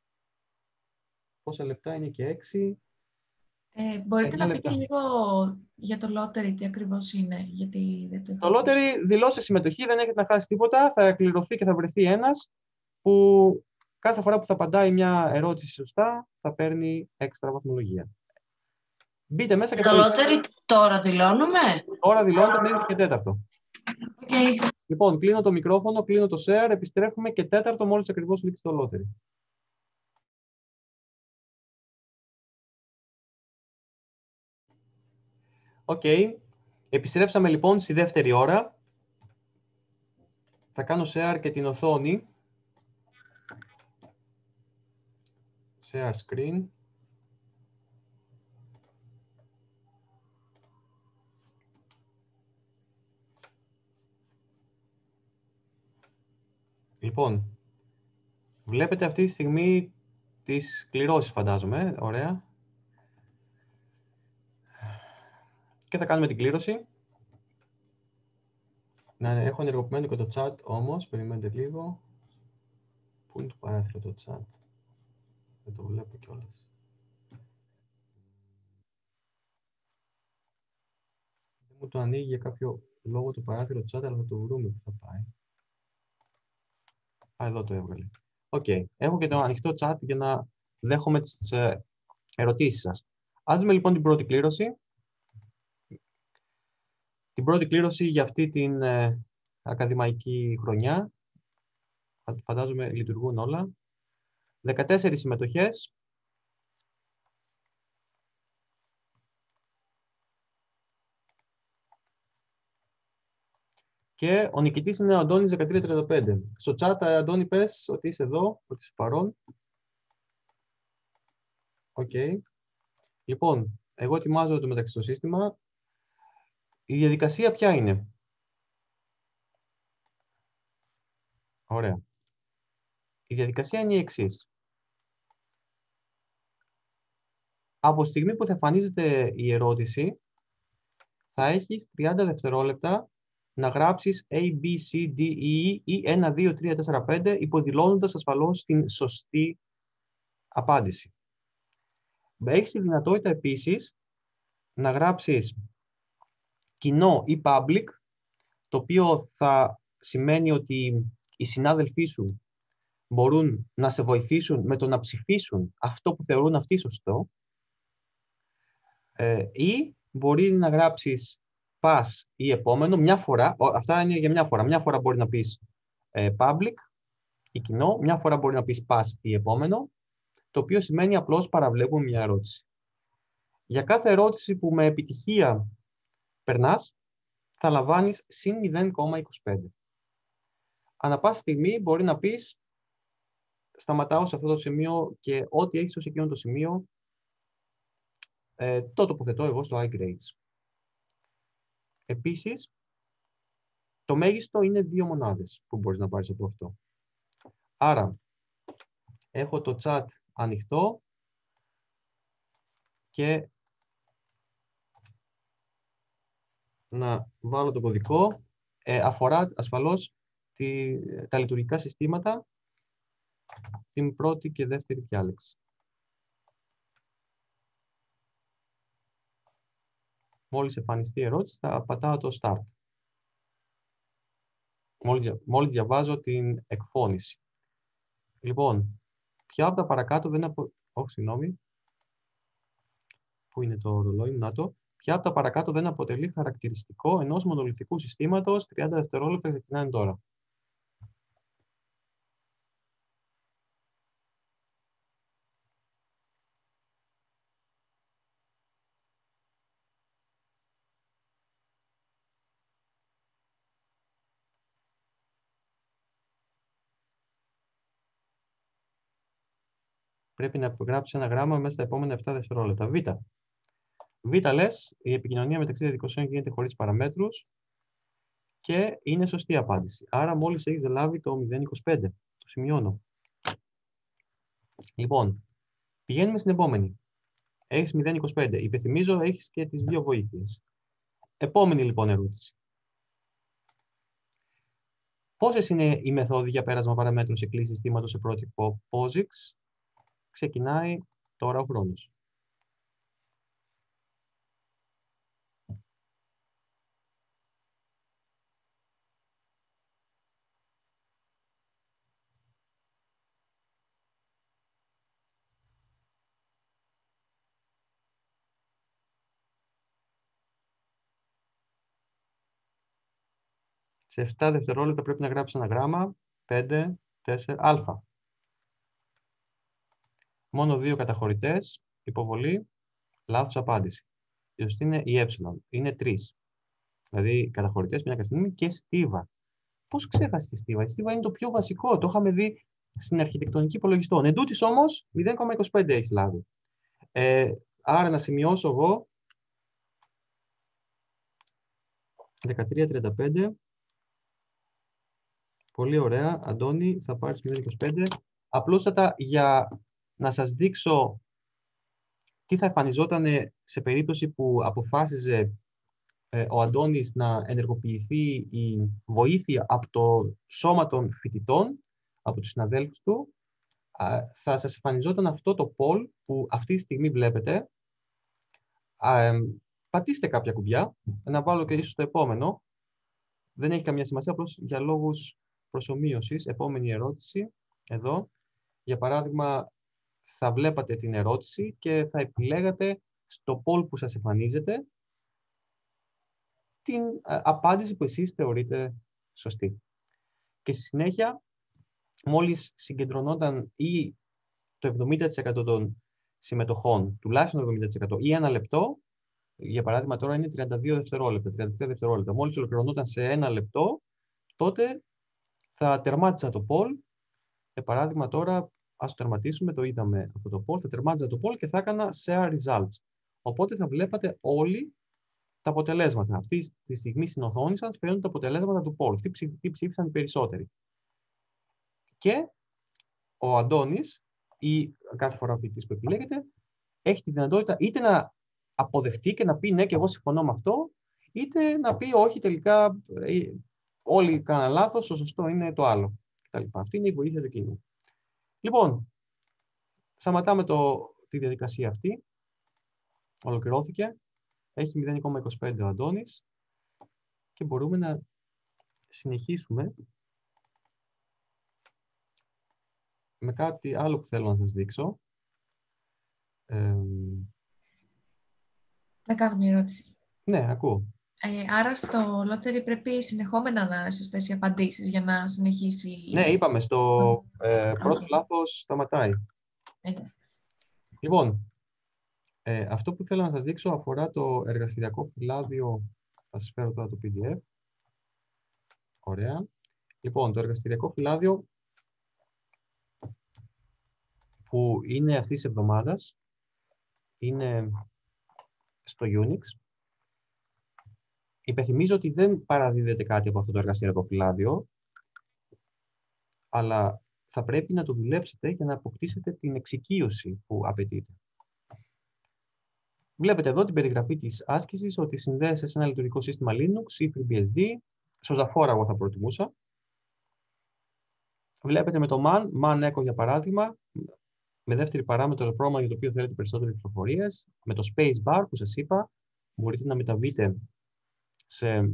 πόσα λεπτά είναι, και 6. Μπορείτε να πείτε λίγο για το lottery, τι ακριβώς είναι, γιατί δεν το έχω Το lottery δηλώσει συμμετοχή, δεν έχετε να χάσει τίποτα, θα κληρωθεί και θα βρεθεί ένας που κάθε φορά που θα απαντάει μια ερώτηση σωστά, θα παίρνει έξτρα βαθμολογία. Μπείτε μέσα και το lottery τώρα δηλώνουμε. Τώρα δηλώνεται μέχρι και τέταρτο. Okay. Λοιπόν, κλείνω το μικρόφωνο, κλείνω το share, επιστρέφουμε και τέταρτο μόλις ακριβώς λήξει το lottery. Οκ. Επιστρέψαμε λοιπόν στη δεύτερη ώρα. Θα κάνω share και την οθόνη. Share screen. Λοιπόν, βλέπετε αυτή τη στιγμή τις κληρώσεις, φαντάζομαι. Ωραία. Και θα κάνουμε την κλήρωση. Να έχω ενεργοποιημένο και το chat όμως. Περιμένετε λίγο. Πού είναι το παράθυρο το chat? Δεν το βλέπω κιόλας. Δεν μου το ανοίγει για κάποιο λόγο το παράθυρο chat, αλλά θα το βρούμε που θα πάει. Εδώ το έβγαλε. Οκ. Έχω και το ανοιχτό chat για να δέχομαι τις ερωτήσεις σας. Ας δούμε λοιπόν την πρώτη κλήρωση. Την πρώτη κλήρωση για αυτή την ακαδημαϊκή χρονιά. Φαντάζομαι λειτουργούν όλα. 14 συμμετοχές. Και ο νικητής είναι ο Αντώνης 1335. Στο chat, Αντώνη, πες ότι είσαι εδώ, ότι είσαι παρόν. Οκ. Λοιπόν, εγώ ετοιμάζω το μεταξύ το σύστημα. Η διαδικασία ποια είναι? Ωραία. Η διαδικασία είναι η εξής. Από τη στιγμή που θα εμφανίζεται η ερώτηση, θα έχεις 30 δευτερόλεπτα να γράψεις A, B, C, D, E ή 1, 2, 3, 4, 5, υποδηλώνοντας ασφαλώς την σωστή απάντηση. Έχεις τη δυνατότητα επίσης να γράψεις κοινό ή public, το οποίο θα σημαίνει ότι οι συνάδελφοί σου μπορούν να σε βοηθήσουν με το να ψηφίσουν αυτό που θεωρούν αυτοί σωστό, ή μπορεί να γράψεις pass ή επόμενο μια φορά. Αυτά είναι για μια φορά. Μια φορά μπορεί να πεις public ή κοινό, μια φορά μπορεί να πεις pass ή επόμενο, το οποίο σημαίνει απλώς παραβλέπουμε μια ερώτηση. Για κάθε ερώτηση που με επιτυχία περνάς, θα λαμβάνεις συν 0,25. Ανά πάση στιγμή μπορεί να πεις σταματάω σε αυτό το σημείο και ό,τι έχεις ως εκείνο το σημείο το τοποθετώ εγώ στο iGrades. Επίσης, το μέγιστο είναι 2 μονάδες που μπορείς να πάρεις από αυτό. Άρα, έχω το chat ανοιχτό και να βάλω το κωδικό. Αφορά ασφαλώς τα λειτουργικά συστήματα, την πρώτη και δεύτερη διάλεξη. Μόλις εμφανιστεί η ερώτηση, θα πατάω το Start. Μόλις διαβάζω την εκφώνηση. Λοιπόν, ποια από τα παρακάτω δεν Πού είναι το ρολόι μου, να το. Ποια από τα παρακάτω δεν αποτελεί χαρακτηριστικό ενός μονολιθικού συστήματος? 30 δευτερόλεπτα ξεκινάνε τώρα. Πρέπει να γράψει ένα γράμμα μέσα στα επόμενα 7 δευτερόλεπτα. Β λες, η επικοινωνία μεταξύ διαδικασιών γίνεται χωρίς παραμέτρους και είναι σωστή απάντηση. Άρα μόλις έχεις λάβει το 0,25. Το σημειώνω. Λοιπόν, πηγαίνουμε στην επόμενη. Έχεις 0,25. Υπενθυμίζω, έχεις και τις δύο βοήθειες. Επόμενη λοιπόν ερώτηση. Πόσες είναι οι μεθόδοι για πέρασμα παραμέτρων σε κλίση συστήματος σε πρότυπο POSIX? Ξεκινάει τώρα ο χρόνος. Σε 7 δευτερόλεπτα πρέπει να γράψει ένα γράμμα. 5, 4, α. Μόνο 2 καταχωρητές. Υποβολή. Λάθος απάντηση. Η σωστή είναι η ε. Είναι 3. Δηλαδή καταχωρητές μια στιγμή και στίβα. Πώς ξέχασε τη στίβα? Η στίβα είναι το πιο βασικό. Το είχαμε δει στην αρχιτεκτονική υπολογιστών. Εν τούτης όμως 0,25 έχει λάβει. Άρα να σημειώσω εγώ 13,35. Πολύ ωραία. Αντώνη, θα πάρεις 0,25. Απλούστατα για να σας δείξω τι θα εμφανιζόταν σε περίπτωση που αποφάσιζε ο Αντώνης να ενεργοποιηθεί η βοήθεια από το σώμα των φοιτητών, από τους συναδέλφους του, θα σας εμφανιζόταν αυτό το poll που αυτή τη στιγμή βλέπετε. Πατήστε κάποια κουμπιά, να βάλω και ίσως το επόμενο. Δεν έχει καμία σημασία, απλώς για λόγους προσομοίωσης. Επόμενη ερώτηση, εδώ. Για παράδειγμα, θα βλέπατε την ερώτηση και θα επιλέγατε στο poll που σας εμφανίζεται την απάντηση που εσείς θεωρείτε σωστή. Και στη συνέχεια, μόλις συγκεντρωνόταν ή το 70% των συμμετοχών, τουλάχιστον το 70% ή 1 λεπτό, για παράδειγμα τώρα είναι 32 δευτερόλεπτα, 33 δευτερόλεπτα, μόλις ολοκληρωνόταν σε 1 λεπτό, τότε θα τερμάτισα το poll. Για παράδειγμα τώρα, ας το τερματίσουμε, το είδαμε αυτό το poll, θα τερμάτιζα το poll και θα έκανα share results. Οπότε θα βλέπατε όλοι τα αποτελέσματα. Αυτή τη στιγμή στην οθόνη σας φαίνονται τα αποτελέσματα του poll. Τι ψήφισαν οι περισσότεροι. Και ο Αντώνης ή κάθε φορά ο φοιτητής που επιλέγεται έχει τη δυνατότητα είτε να αποδεχτεί και να πει ναι και εγώ συμφωνώ με αυτό, είτε να πει όχι τελικά όλοι κάναν λάθος, το σωστό είναι το άλλο. Αυτή είναι η βοήθεια του κοινού. Λοιπόν, σταματάμε τη διαδικασία αυτή. Ολοκληρώθηκε. Έχει 0,25 ο Αντώνης και μπορούμε να συνεχίσουμε με κάτι άλλο που θέλω να σας δείξω. Να κάνω μια ερώτηση. Ναι, ακούω. Άρα στο lottery πρέπει συνεχόμενα να είναι σωστές οι απαντήσεις για να συνεχίσει... Ναι, είπαμε, στο πρώτο Okay. λάθος σταματάει. Εντάξει. Λοιπόν, αυτό που θέλω να σας δείξω αφορά το εργαστηριακό φυλάδιο. Θα σας φέρω τώρα το PDF. Ωραία. Λοιπόν, το εργαστηριακό φυλάδιο που είναι αυτής της εβδομάδας είναι στο Unix. Υπενθυμίζω ότι δεν παραδίδεται κάτι από αυτό το εργαστηριακό φυλάδιο, αλλά θα πρέπει να το δουλέψετε για να αποκτήσετε την εξοικείωση που απαιτείται. Βλέπετε εδώ την περιγραφή της άσκησης ότι συνδέεσαι σε ένα λειτουργικό σύστημα Linux ή FreeBSD. Σοζαφόρα εγώ θα προτιμούσα. Βλέπετε με το man echo για παράδειγμα, με δεύτερη παράμετρο το πρόγραμμα για το οποίο θέλετε περισσότερες πληροφορίες, με το spacebar που σας είπα, μπορείτε να μεταβείτε σε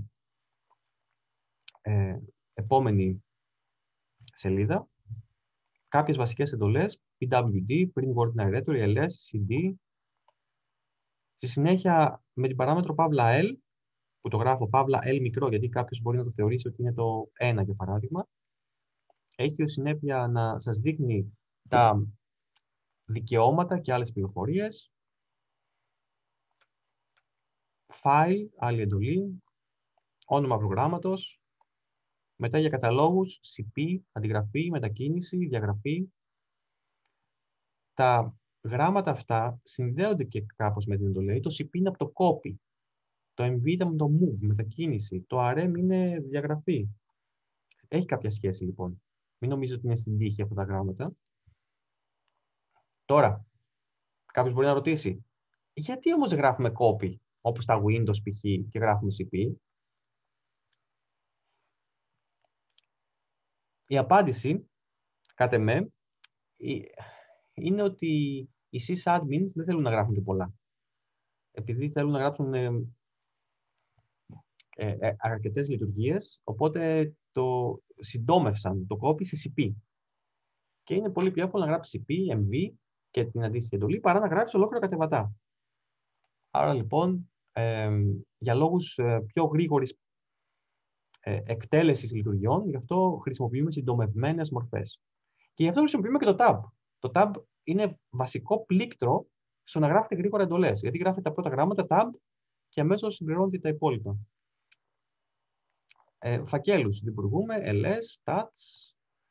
επόμενη σελίδα. Κάποιες βασικές εντολές, pwd, print word directory, ls, cd. Στη συνέχεια, με την παράμετρο παύλα l, που το γράφω παύλα l μικρό, γιατί κάποιος μπορεί να το θεωρήσει ότι είναι το 1 για παράδειγμα, έχει ως συνέπεια να σας δείχνει τα δικαιώματα και άλλες πληροφορίες. File, άλλη εντολή, όνομα προγράμματος, μετά για καταλόγους, CP, αντιγραφή, μετακίνηση, διαγραφή. Τα γράμματα αυτά συνδέονται και κάπως με την εντολή. Το CP είναι από το copy, το MV ήταν με το move, μετακίνηση, το RM είναι διαγραφή. Έχει κάποια σχέση λοιπόν. Μην νομίζω ότι είναι στην τύχη αυτά τα γράμματα. Τώρα, κάποιος μπορεί να ρωτήσει, γιατί όμως γράφουμε copy, όπως τα Windows π.χ. και γράφουμε CP. Η απάντηση, κάτε με, είναι ότι οι sysadmins δεν θέλουν να γράφουν και πολλά. Επειδή θέλουν να γράψουν αρκετές λειτουργίες, οπότε το συντόμευσαν το copy σε CP. Και είναι πολύ πιο εύκολο να γράψει CP, MV και την αντίστοιχη εντολή, παρά να γράψει ολόκληρο κατεβατά. Άρα λοιπόν, για λόγους πιο γρήγορης εκτέλεσης λειτουργιών, γι' αυτό χρησιμοποιούμε συντομευμένες μορφές. Και γι' αυτό χρησιμοποιούμε και το tab. Το tab είναι βασικό πλήκτρο στο να γράφετε γρήγορα εντολές. Γιατί γράφετε τα πρώτα γράμματα, tab, και αμέσως συμπληρώνετε τα υπόλοιπα. Φακέλους δημιουργούμε, ls, stats.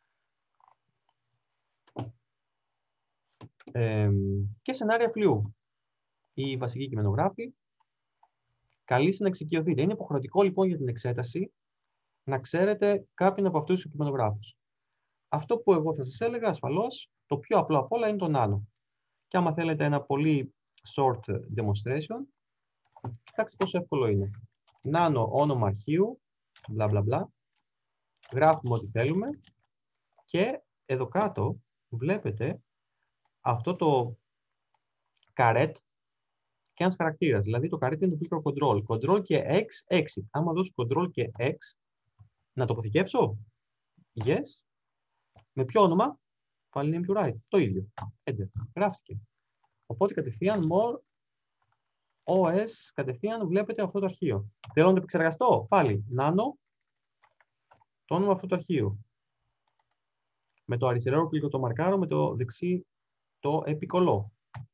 Και σενάρια φλοιού. Η βασική κειμενογράφη καλείστε να εξοικειωθείτε. Είναι υποχρεωτικό λοιπόν για την εξέταση να ξέρετε κάποιον από αυτούς τους κειμενογράφους. Αυτό που εγώ θα σας έλεγα ασφαλώς, το πιο απλό απ' όλα είναι το nano. Και άμα θέλετε ένα πολύ short demonstration, κοιτάξτε πόσο εύκολο είναι. Nano, όνομα αρχείου, μπλα μπλα μπλα, γράφουμε ό,τι θέλουμε και εδώ κάτω βλέπετε αυτό το caret και ένας χαρακτήρας. Δηλαδή το caret είναι το πλήκτρο control. Control και X, exit. Άμα δώσω control και X, να το αποθηκεύσω. Yes. Με ποιο όνομα? File name to write. Το ίδιο. Enter. Γράφτηκε. Οπότε κατευθείαν more OS, κατευθείαν βλέπετε αυτό το αρχείο. Θέλω να το επεξεργαστώ. Πάλι nano, το όνομα αυτού του αρχείου. Με το αριστερό κλικ το μαρκάρω, με το δεξί το επικολλώ.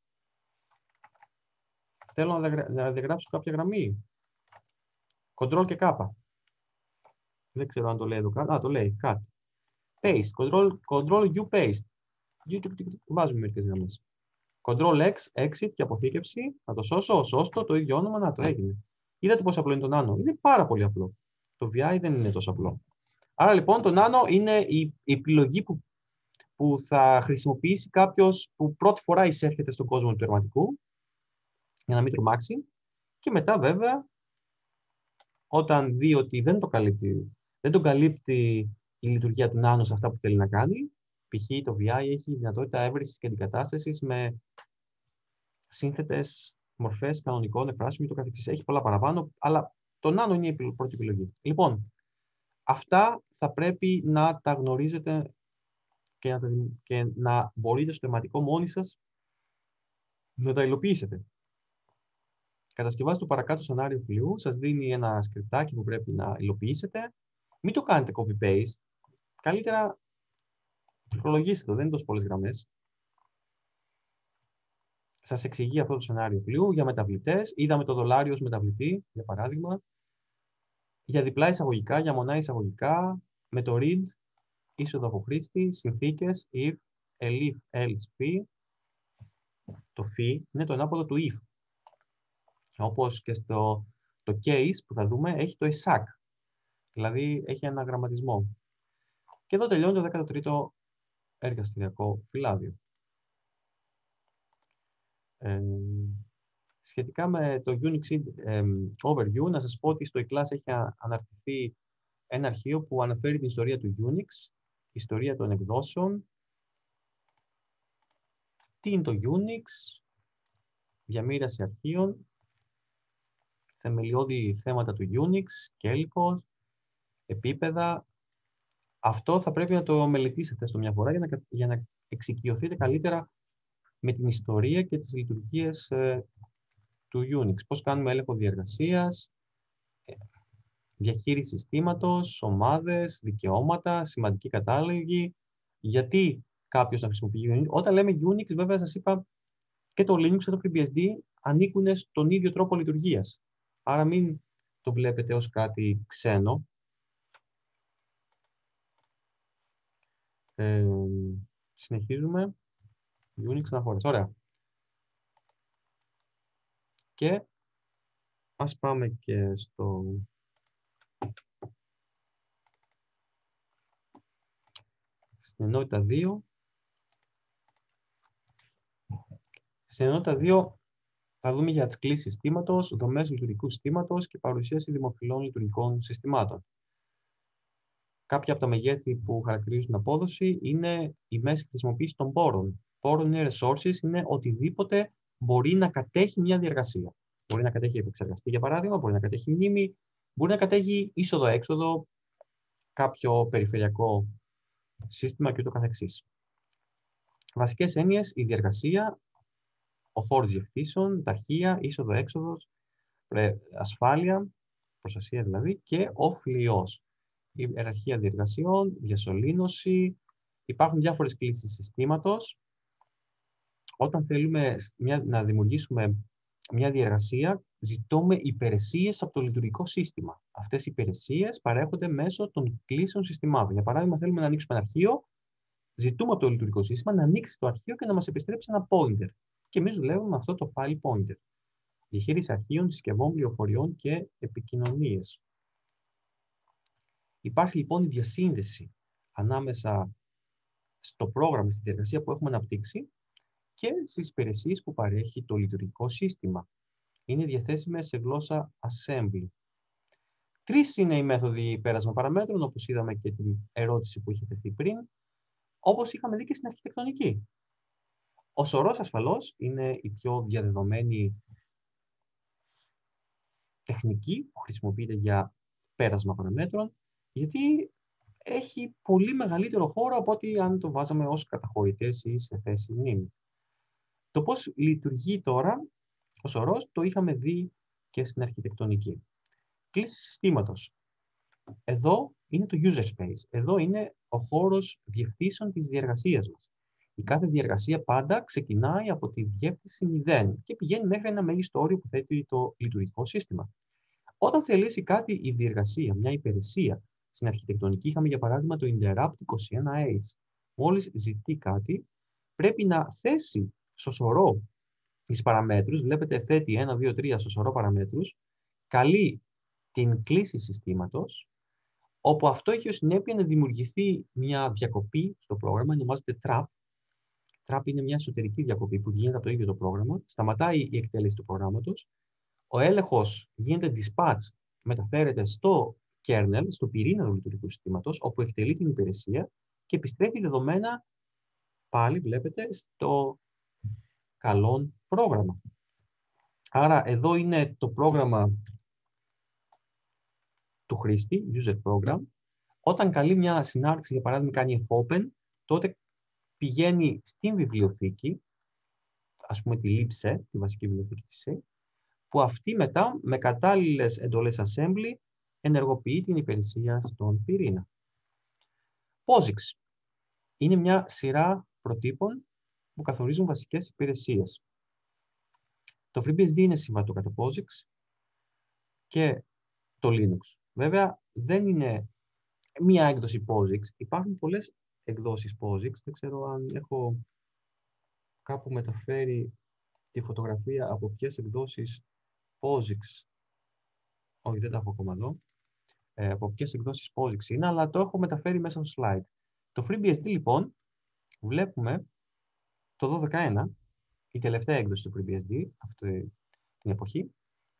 Θέλω να διαγράψω κάποια γραμμή. Control και K. Δεν ξέρω αν το λέει εδώ κάτω. Α, το λέει. Cut. Paste. Control U paste. Βάζουμε μερικές γραμμές. Control X, exit και αποθήκευση. Να το σώσω. Σώστο, το ίδιο όνομα. Να το έγινε. Είδατε πόσο απλό είναι το nano. Είναι πάρα πολύ απλό. Το VI δεν είναι τόσο απλό. Άρα λοιπόν το nano είναι η επιλογή που θα χρησιμοποιήσει κάποιος που πρώτη φορά εισέρχεται στον κόσμο του ερματικού, για να μην τρομάξει. Και μετά βέβαια, όταν δει ότι δεν τον καλύπτει η λειτουργία του nano σε αυτά που θέλει να κάνει, π.χ. το VI έχει δυνατότητα έβρεσης και αντικατάστασης με σύνθετες μορφές κανονικών εκφράσεων και το καθεξής. Έχει πολλά παραπάνω, αλλά το Nano είναι η πρώτη επιλογή. Λοιπόν, αυτά θα πρέπει να τα γνωρίζετε και να μπορείτε στο θεματικό μόνοι σας να τα υλοποιήσετε. Κατασκευάστε το παρακάτω σενάριο φλοιού, σας δίνει ένα σκριπτάκι που πρέπει να υλοποιήσετε. Μην το κάνετε copy-paste. Καλύτερα πληκτρολογήστε το, δεν είναι τόσο πολλές γραμμές. Σας εξηγεί αυτό το σενάριο φλοιού για μεταβλητές. Είδαμε το δολάριο ως μεταβλητή, για παράδειγμα. Για διπλά εισαγωγικά, για μονά εισαγωγικά, με το read, είσοδο από χρήστη, συνθήκες, if, elif, else, phi. Το phi είναι το ανάποδο του if. Όπως και στο το case που θα δούμε, έχει το esac. Δηλαδή έχει ένα γραμματισμό. Και εδώ τελειώνει το 13ο εργαστηριακό φυλάδιο. Σχετικά με το Unix Overview, να σας πω ότι στο eClass έχει αναρτηθεί ένα αρχείο που αναφέρει την ιστορία του Unix, ιστορία των εκδόσεων, τι είναι το Unix, διαμοίραση αρχείων, θεμελιώδη θέματα του Unix, κέλικος, επίπεδα. Αυτό θα πρέπει να το μελετήσετε στο μια φορά για να εξοικειωθείτε καλύτερα με την ιστορία και τις λειτουργίες του Unix. Πώς κάνουμε έλεγχο διεργασίας, διαχείριση συστήματος, ομάδες, δικαιώματα, σημαντική κατάλογη. Γιατί κάποιος να χρησιμοποιεί Unix. Όταν λέμε Unix, βέβαια σας είπα και το Linux και το FreeBSD ανήκουν στον ίδιο τρόπο λειτουργίας. Άρα μην το βλέπετε ως κάτι ξένο. Συνεχίζουμε. Unix αναφορές. Ωραία. Και ας πάμε και στην ενότητα 2. Στην ενότητα 2 θα δούμε για τις κλίσεις συστήματος, δομές λειτουργικού συστήματος και παρουσίαση δημοφιλών λειτουργικών συστημάτων. Κάποια από τα μεγέθη που χαρακτηρίζουν την απόδοση είναι η μέση χρησιμοποίηση των πόρων. Πόρων είναι resources, είναι οτιδήποτε μπορεί να κατέχει μια διεργασία. Μπορεί να κατέχει επεξεργαστή, για παράδειγμα, μπορεί να κατέχει μνήμη, μπορεί να κατέχει είσοδο-έξοδο, κάποιο περιφερειακό σύστημα και ούτω καθεξής. Βασικές έννοιες, η διεργασία, ο χώρος διευθύνσεων, τα αρχεία, είσοδο-έξοδος, ασφάλεια, προστασία δηλαδή, και ο φλοιός. Η ιεραρχία διεργασιών, διασωλήνωση, υπάρχουν διάφορες κλίσεις συστήματος. Όταν θέλουμε να δημιουργήσουμε μια διεργασία, ζητούμε υπηρεσίες από το λειτουργικό σύστημα. Αυτές οι υπηρεσίες παρέχονται μέσω των κλήσεων συστημάτων. Για παράδειγμα, θέλουμε να ανοίξουμε ένα αρχείο, ζητούμε από το λειτουργικό σύστημα να ανοίξει το αρχείο και να μας επιστρέψει ένα pointer. Και εμείς δουλεύουμε με αυτό το file pointer. Διαχείριση αρχείων, συσκευών, πληροφοριών και επικοινωνίες. Υπάρχει λοιπόν η διασύνδεση ανάμεσα στο πρόγραμμα, στη διεργασία που έχουμε αναπτύξει και στις υπηρεσίες που παρέχει το λειτουργικό σύστημα. Είναι διαθέσιμες σε γλώσσα assembly. 3 είναι οι μέθοδοι πέρασμα παραμέτρων, όπως είδαμε και την ερώτηση που είχε τεθεί πριν, όπως είχαμε δει και στην αρχιτεκτονική. Ο σωρός ασφαλώς είναι η πιο διαδεδομένη τεχνική που χρησιμοποιείται για πέρασμα παραμέτρων, γιατί έχει πολύ μεγαλύτερο χώρο από ότι αν το βάζαμε ως καταχωρητές ή σε θέση μνήμη. Το πώς λειτουργεί τώρα ο σωρός το είχαμε δει και στην αρχιτεκτονική. Κλίση συστήματος. Εδώ είναι το user space. Εδώ είναι ο χώρος διευθύνσεων της διεργασίας μας. Η κάθε διεργασία πάντα ξεκινάει από τη διεύθυνση 0 και πηγαίνει μέχρι ένα μέγιστο όριο που θέτει το λειτουργικό σύστημα. Όταν θελήσει κάτι η διεργασία, μια υπηρεσία, στην αρχιτεκτονική είχαμε για παράδειγμα το interrupt 21H. Μόλις ζητεί κάτι, πρέπει να θέσει στο σωρό τις παραμέτρους, βλέπετε θέτει 1, 2, 3 στο σωρό παραμέτρους, καλεί την κλίση συστήματος, όπου αυτό έχει ως συνέπεια να δημιουργηθεί μια διακοπή στο πρόγραμμα, ονομάζεται trap. Trap είναι μια εσωτερική διακοπή που γίνεται από το ίδιο το πρόγραμμα, σταματάει η εκτέλεση του προγράμματος, ο έλεγχος γίνεται dispatch, μεταφέρεται στο kernel, στο πυρήνα του λειτουργικού συστήματος, όπου εκτελεί την υπηρεσία και επιστρέφει δεδομένα, πάλι βλέπετε, στο καλόν πρόγραμμα. Άρα εδώ είναι το πρόγραμμα του χρήστη, user program. Όταν καλεί μια συνάρτηση, για παράδειγμα κάνει fopen, τότε πηγαίνει στην βιβλιοθήκη, ας πούμε τη libset, τη βασική βιβλιοθήκη της C, που αυτή μετά με κατάλληλες εντολές assembly ενεργοποιεί την υπηρεσία στον πυρήνα. POSIX είναι μια σειρά προτύπων που καθορίζουν βασικές υπηρεσίες. Το FreeBSD είναι συμβατό κατά POSIX και το Linux. Βέβαια, δεν είναι μία έκδοση POSIX. Υπάρχουν πολλές εκδόσεις POSIX. Δεν ξέρω αν έχω κάπου μεταφέρει τη φωτογραφία από ποιες εκδόσεις POSIX. Όχι, δεν τα έχω ακόμα εδώ. Από ποιες εκδόσεις POSIX είναι, αλλά το έχω μεταφέρει μέσα στο slide. Το FreeBSD, λοιπόν, βλέπουμε το 12.1, η τελευταία έκδοση του FreeBSD, αυτή την εποχή,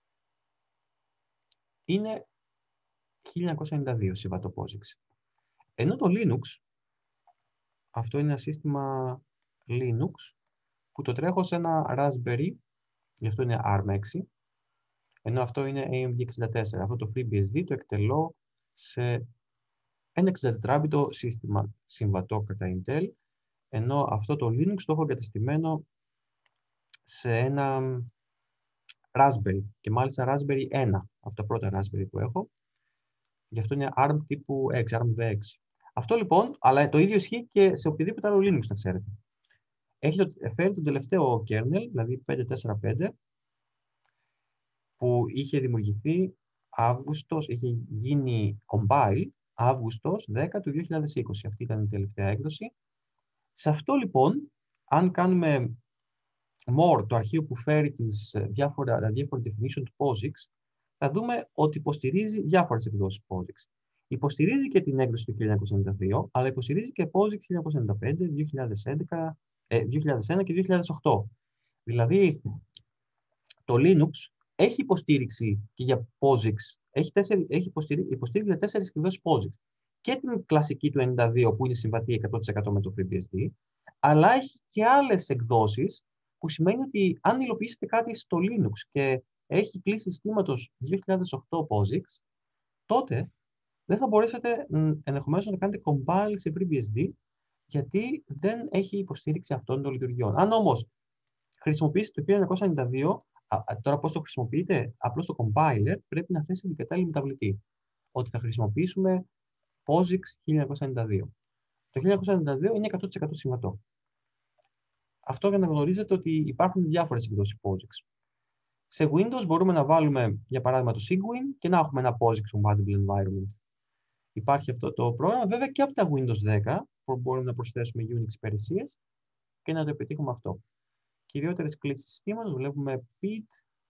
είναι 1992 συμβατό POSIX. Ενώ το Linux, αυτό είναι ένα σύστημα Linux, που το τρέχω σε ένα Raspberry, γι' αυτό είναι ARM6, ενώ αυτό είναι AMD64. Αυτό το FreeBSD το εκτελώ σε ένα 64-bit σύστημα συμβατό κατά Intel, ενώ αυτό το Linux το έχω εγκατεστημένο σε ένα Raspberry, και μάλιστα Raspberry 1, από τα πρώτα Raspberry που έχω. Γι' αυτό είναι ARM τύπου 6, ARM V6. Αυτό λοιπόν, αλλά το ίδιο ισχύει και σε οποιοδήποτε άλλο Linux, να ξέρετε. Έχει φέρει τον τελευταίο kernel, δηλαδή 5.4.5, που είχε δημιουργηθεί Αύγουστος, είχε γίνει compile Αύγουστος 10 του 2020. Αυτή ήταν η τελευταία έκδοση. Σε αυτό λοιπόν, αν κάνουμε more, το αρχείο που φέρει τις διάφορα definition του POSIX, θα δούμε ότι υποστηρίζει διάφορες εκδόσεις POSIX. Υποστηρίζει και την έκδοση του 1992, αλλά υποστηρίζει και POSIX 1995, 2001 και 2008. Δηλαδή, το Linux έχει υποστήριξη και για POSIX, υποστήριξη για 4 εκδόσεις POSIX. Και την κλασική του 92 που είναι συμβατή 100% με το FreeBSD, αλλά έχει και άλλες εκδόσεις, που σημαίνει ότι αν υλοποιήσετε κάτι στο Linux και έχει κλείσει συστήματος 2008 POSIX, τότε δεν θα μπορέσετε ενδεχομένως να κάνετε compile σε FreeBSD, γιατί δεν έχει υποστήριξη αυτών των λειτουργιών. Αν όμως χρησιμοποιήσετε το 1992, τώρα πώς το χρησιμοποιείτε, απλώς το compiler πρέπει να θέσει την κατάλληλη μεταβλητή, ότι θα χρησιμοποιήσουμε POSIX 1992. Το 1992 είναι 100% συμβατό. Αυτό για να γνωρίζετε ότι υπάρχουν διάφορες εκδόσεις POSIX. Σε Windows μπορούμε να βάλουμε, για παράδειγμα, το Cygwin και να έχουμε ένα POSIX compatible environment. Υπάρχει αυτό το πρόγραμμα, βέβαια και από τα Windows 10, που μπορούμε να προσθέσουμε Unix υπηρεσίες και να το επιτύχουμε αυτό. Κυριότερες κλήσεις συστήματος, βλέπουμε PID,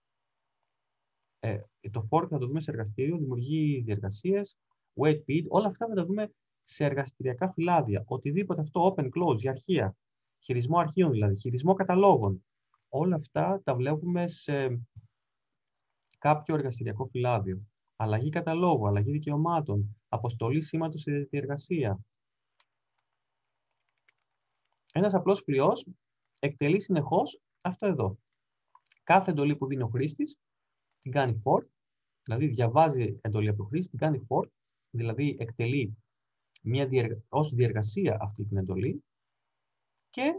το fork θα το δούμε σε εργαστήριο, δημιουργεί διεργασίες, wait PID, όλα αυτά θα τα δούμε σε εργαστηριακά φυλάδια. Οτιδήποτε αυτό, open, close, για αρχεία, χειρισμό αρχείων δηλαδή, χειρισμό καταλόγων, όλα αυτά τα βλέπουμε σε κάποιο εργαστηριακό φυλάδιο. Αλλαγή καταλόγου, αλλαγή δικαιωμάτων, αποστολή σήματος σε διεργασία. Ένας απλός φλοιός εκτελεί συνεχώς αυτό εδώ. Κάθε εντολή που δίνει ο χρήστης την κάνει for, δηλαδή διαβάζει εντολή από τον χρήστη, την κάνει for, δηλαδή εκτελεί ως διεργασία αυτή την εντολή και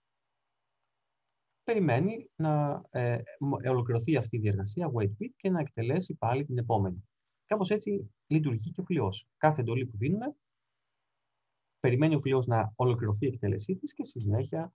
περιμένει να ολοκληρωθεί αυτή η διεργασία, wait bit, και να εκτελέσει πάλι την επόμενη. Κάπως έτσι λειτουργεί και ο φλοιός. Κάθε εντολή που δίνουμε, περιμένει ο φλοιός να ολοκληρωθεί η εκτέλεσή της και στη συνέχεια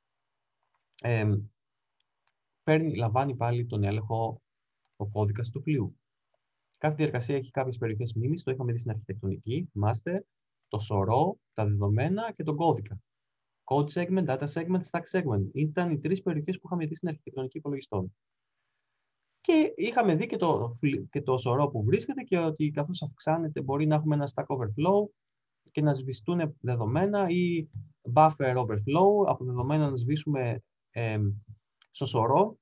λαμβάνει πάλι τον έλεγχο ο κώδικας του φλοιού. Κάθε διεργασία έχει κάποιες περιοχές μνήμης, το είχαμε δει στην αρχιτεκτονική, θυμάστε, το σωρό, τα δεδομένα και τον κώδικα. Code segment, data segment, stack segment. Ήταν οι τρεις περιοχές που είχαμε δει στην αρχιτεκτονική υπολογιστών. Και είχαμε δει και το σωρό που βρίσκεται και ότι καθώς αυξάνεται μπορεί να έχουμε ένα stack overflow και να σβηστούν δεδομένα ή buffer overflow, από δεδομένα να σβήσουμε στο σωρό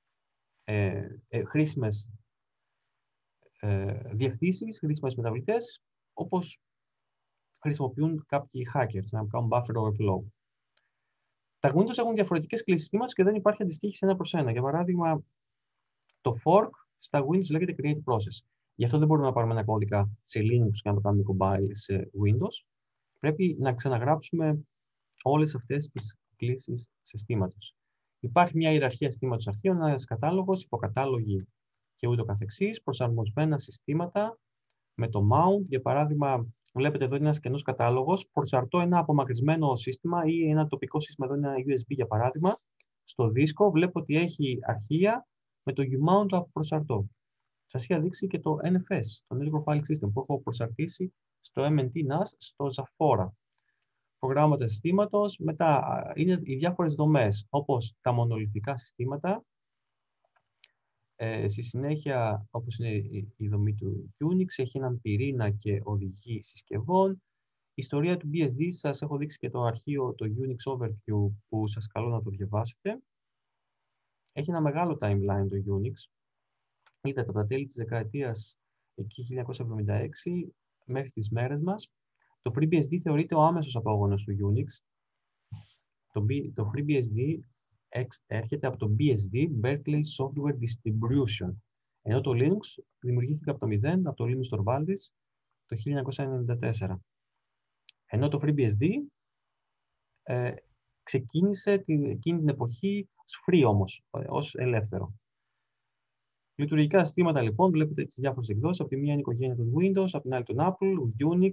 χρήσιμες διευθύνσεις, χρήσιμες μεταβλητές, όπως χρησιμοποιούν κάποιοι hackers να κάνουν buffer overflow. Τα Windows έχουν διαφορετικές κλήσεις συστήματος και δεν υπάρχει αντιστοίχηση 1 προς 1. Για παράδειγμα, Το fork στα Windows λέγεται create process. Γι' αυτό δεν μπορούμε να πάρουμε ένα κώδικα σε Linux και να το κάνουμε compile σε Windows. Πρέπει να ξαναγράψουμε όλες αυτές τις κλήσεις συστήματος. Υπάρχει μια ιεραρχία συστήματος αρχείων, ένας κατάλογος, υποκατάλογοι και ούτω καθεξής, προσαρμοσμένα συστήματα με το mount. Για παράδειγμα, βλέπετε εδώ είναι ένας κενός κατάλογος. Προσαρτώ ένα απομακρυσμένο σύστημα ή ένα τοπικό σύστημα, εδώ είναι ένα USB για παράδειγμα. Στο δίσκο βλέπω ότι έχει αρχεία με το umount το προσαρτώ. Σας είχα δείξει και το NFS, το Network File System, που έχω προσαρτήσει στο MNT NAS, στο Zafora. Προγράμματα συστήματος, μετά είναι οι διάφορες δομές, όπως τα μονολιθικά συστήματα. Στη συνέχεια, όπως είναι η δομή του Unix, έχει έναν πυρήνα και οδηγή συσκευών. Ιστορία του BSD, σας έχω δείξει και το αρχείο, το Unix Overview, που σας καλώ να το διαβάσετε. Έχει ένα μεγάλο timeline το Unix. Είδατε από τα τέλη της δεκαετίας εκεί 1976 μέχρι τις μέρες μας. Το FreeBSD θεωρείται ο άμεσος απόγονος του Unix. Το FreeBSD έρχεται από το BSD, Berkeley Software Distribution. Ενώ το Linux δημιουργήθηκε από το 0, από το Linus Torvalds, το 1994. Ενώ το FreeBSD ξεκίνησε εκείνη την εποχή ως free όμως, ως ελεύθερο. Λειτουργικά συστήματα λοιπόν, βλέπετε τις διάφορες εκδόσεις. Από τη μία είναι η οικογένεια των Windows, από την άλλη τον Apple, Unix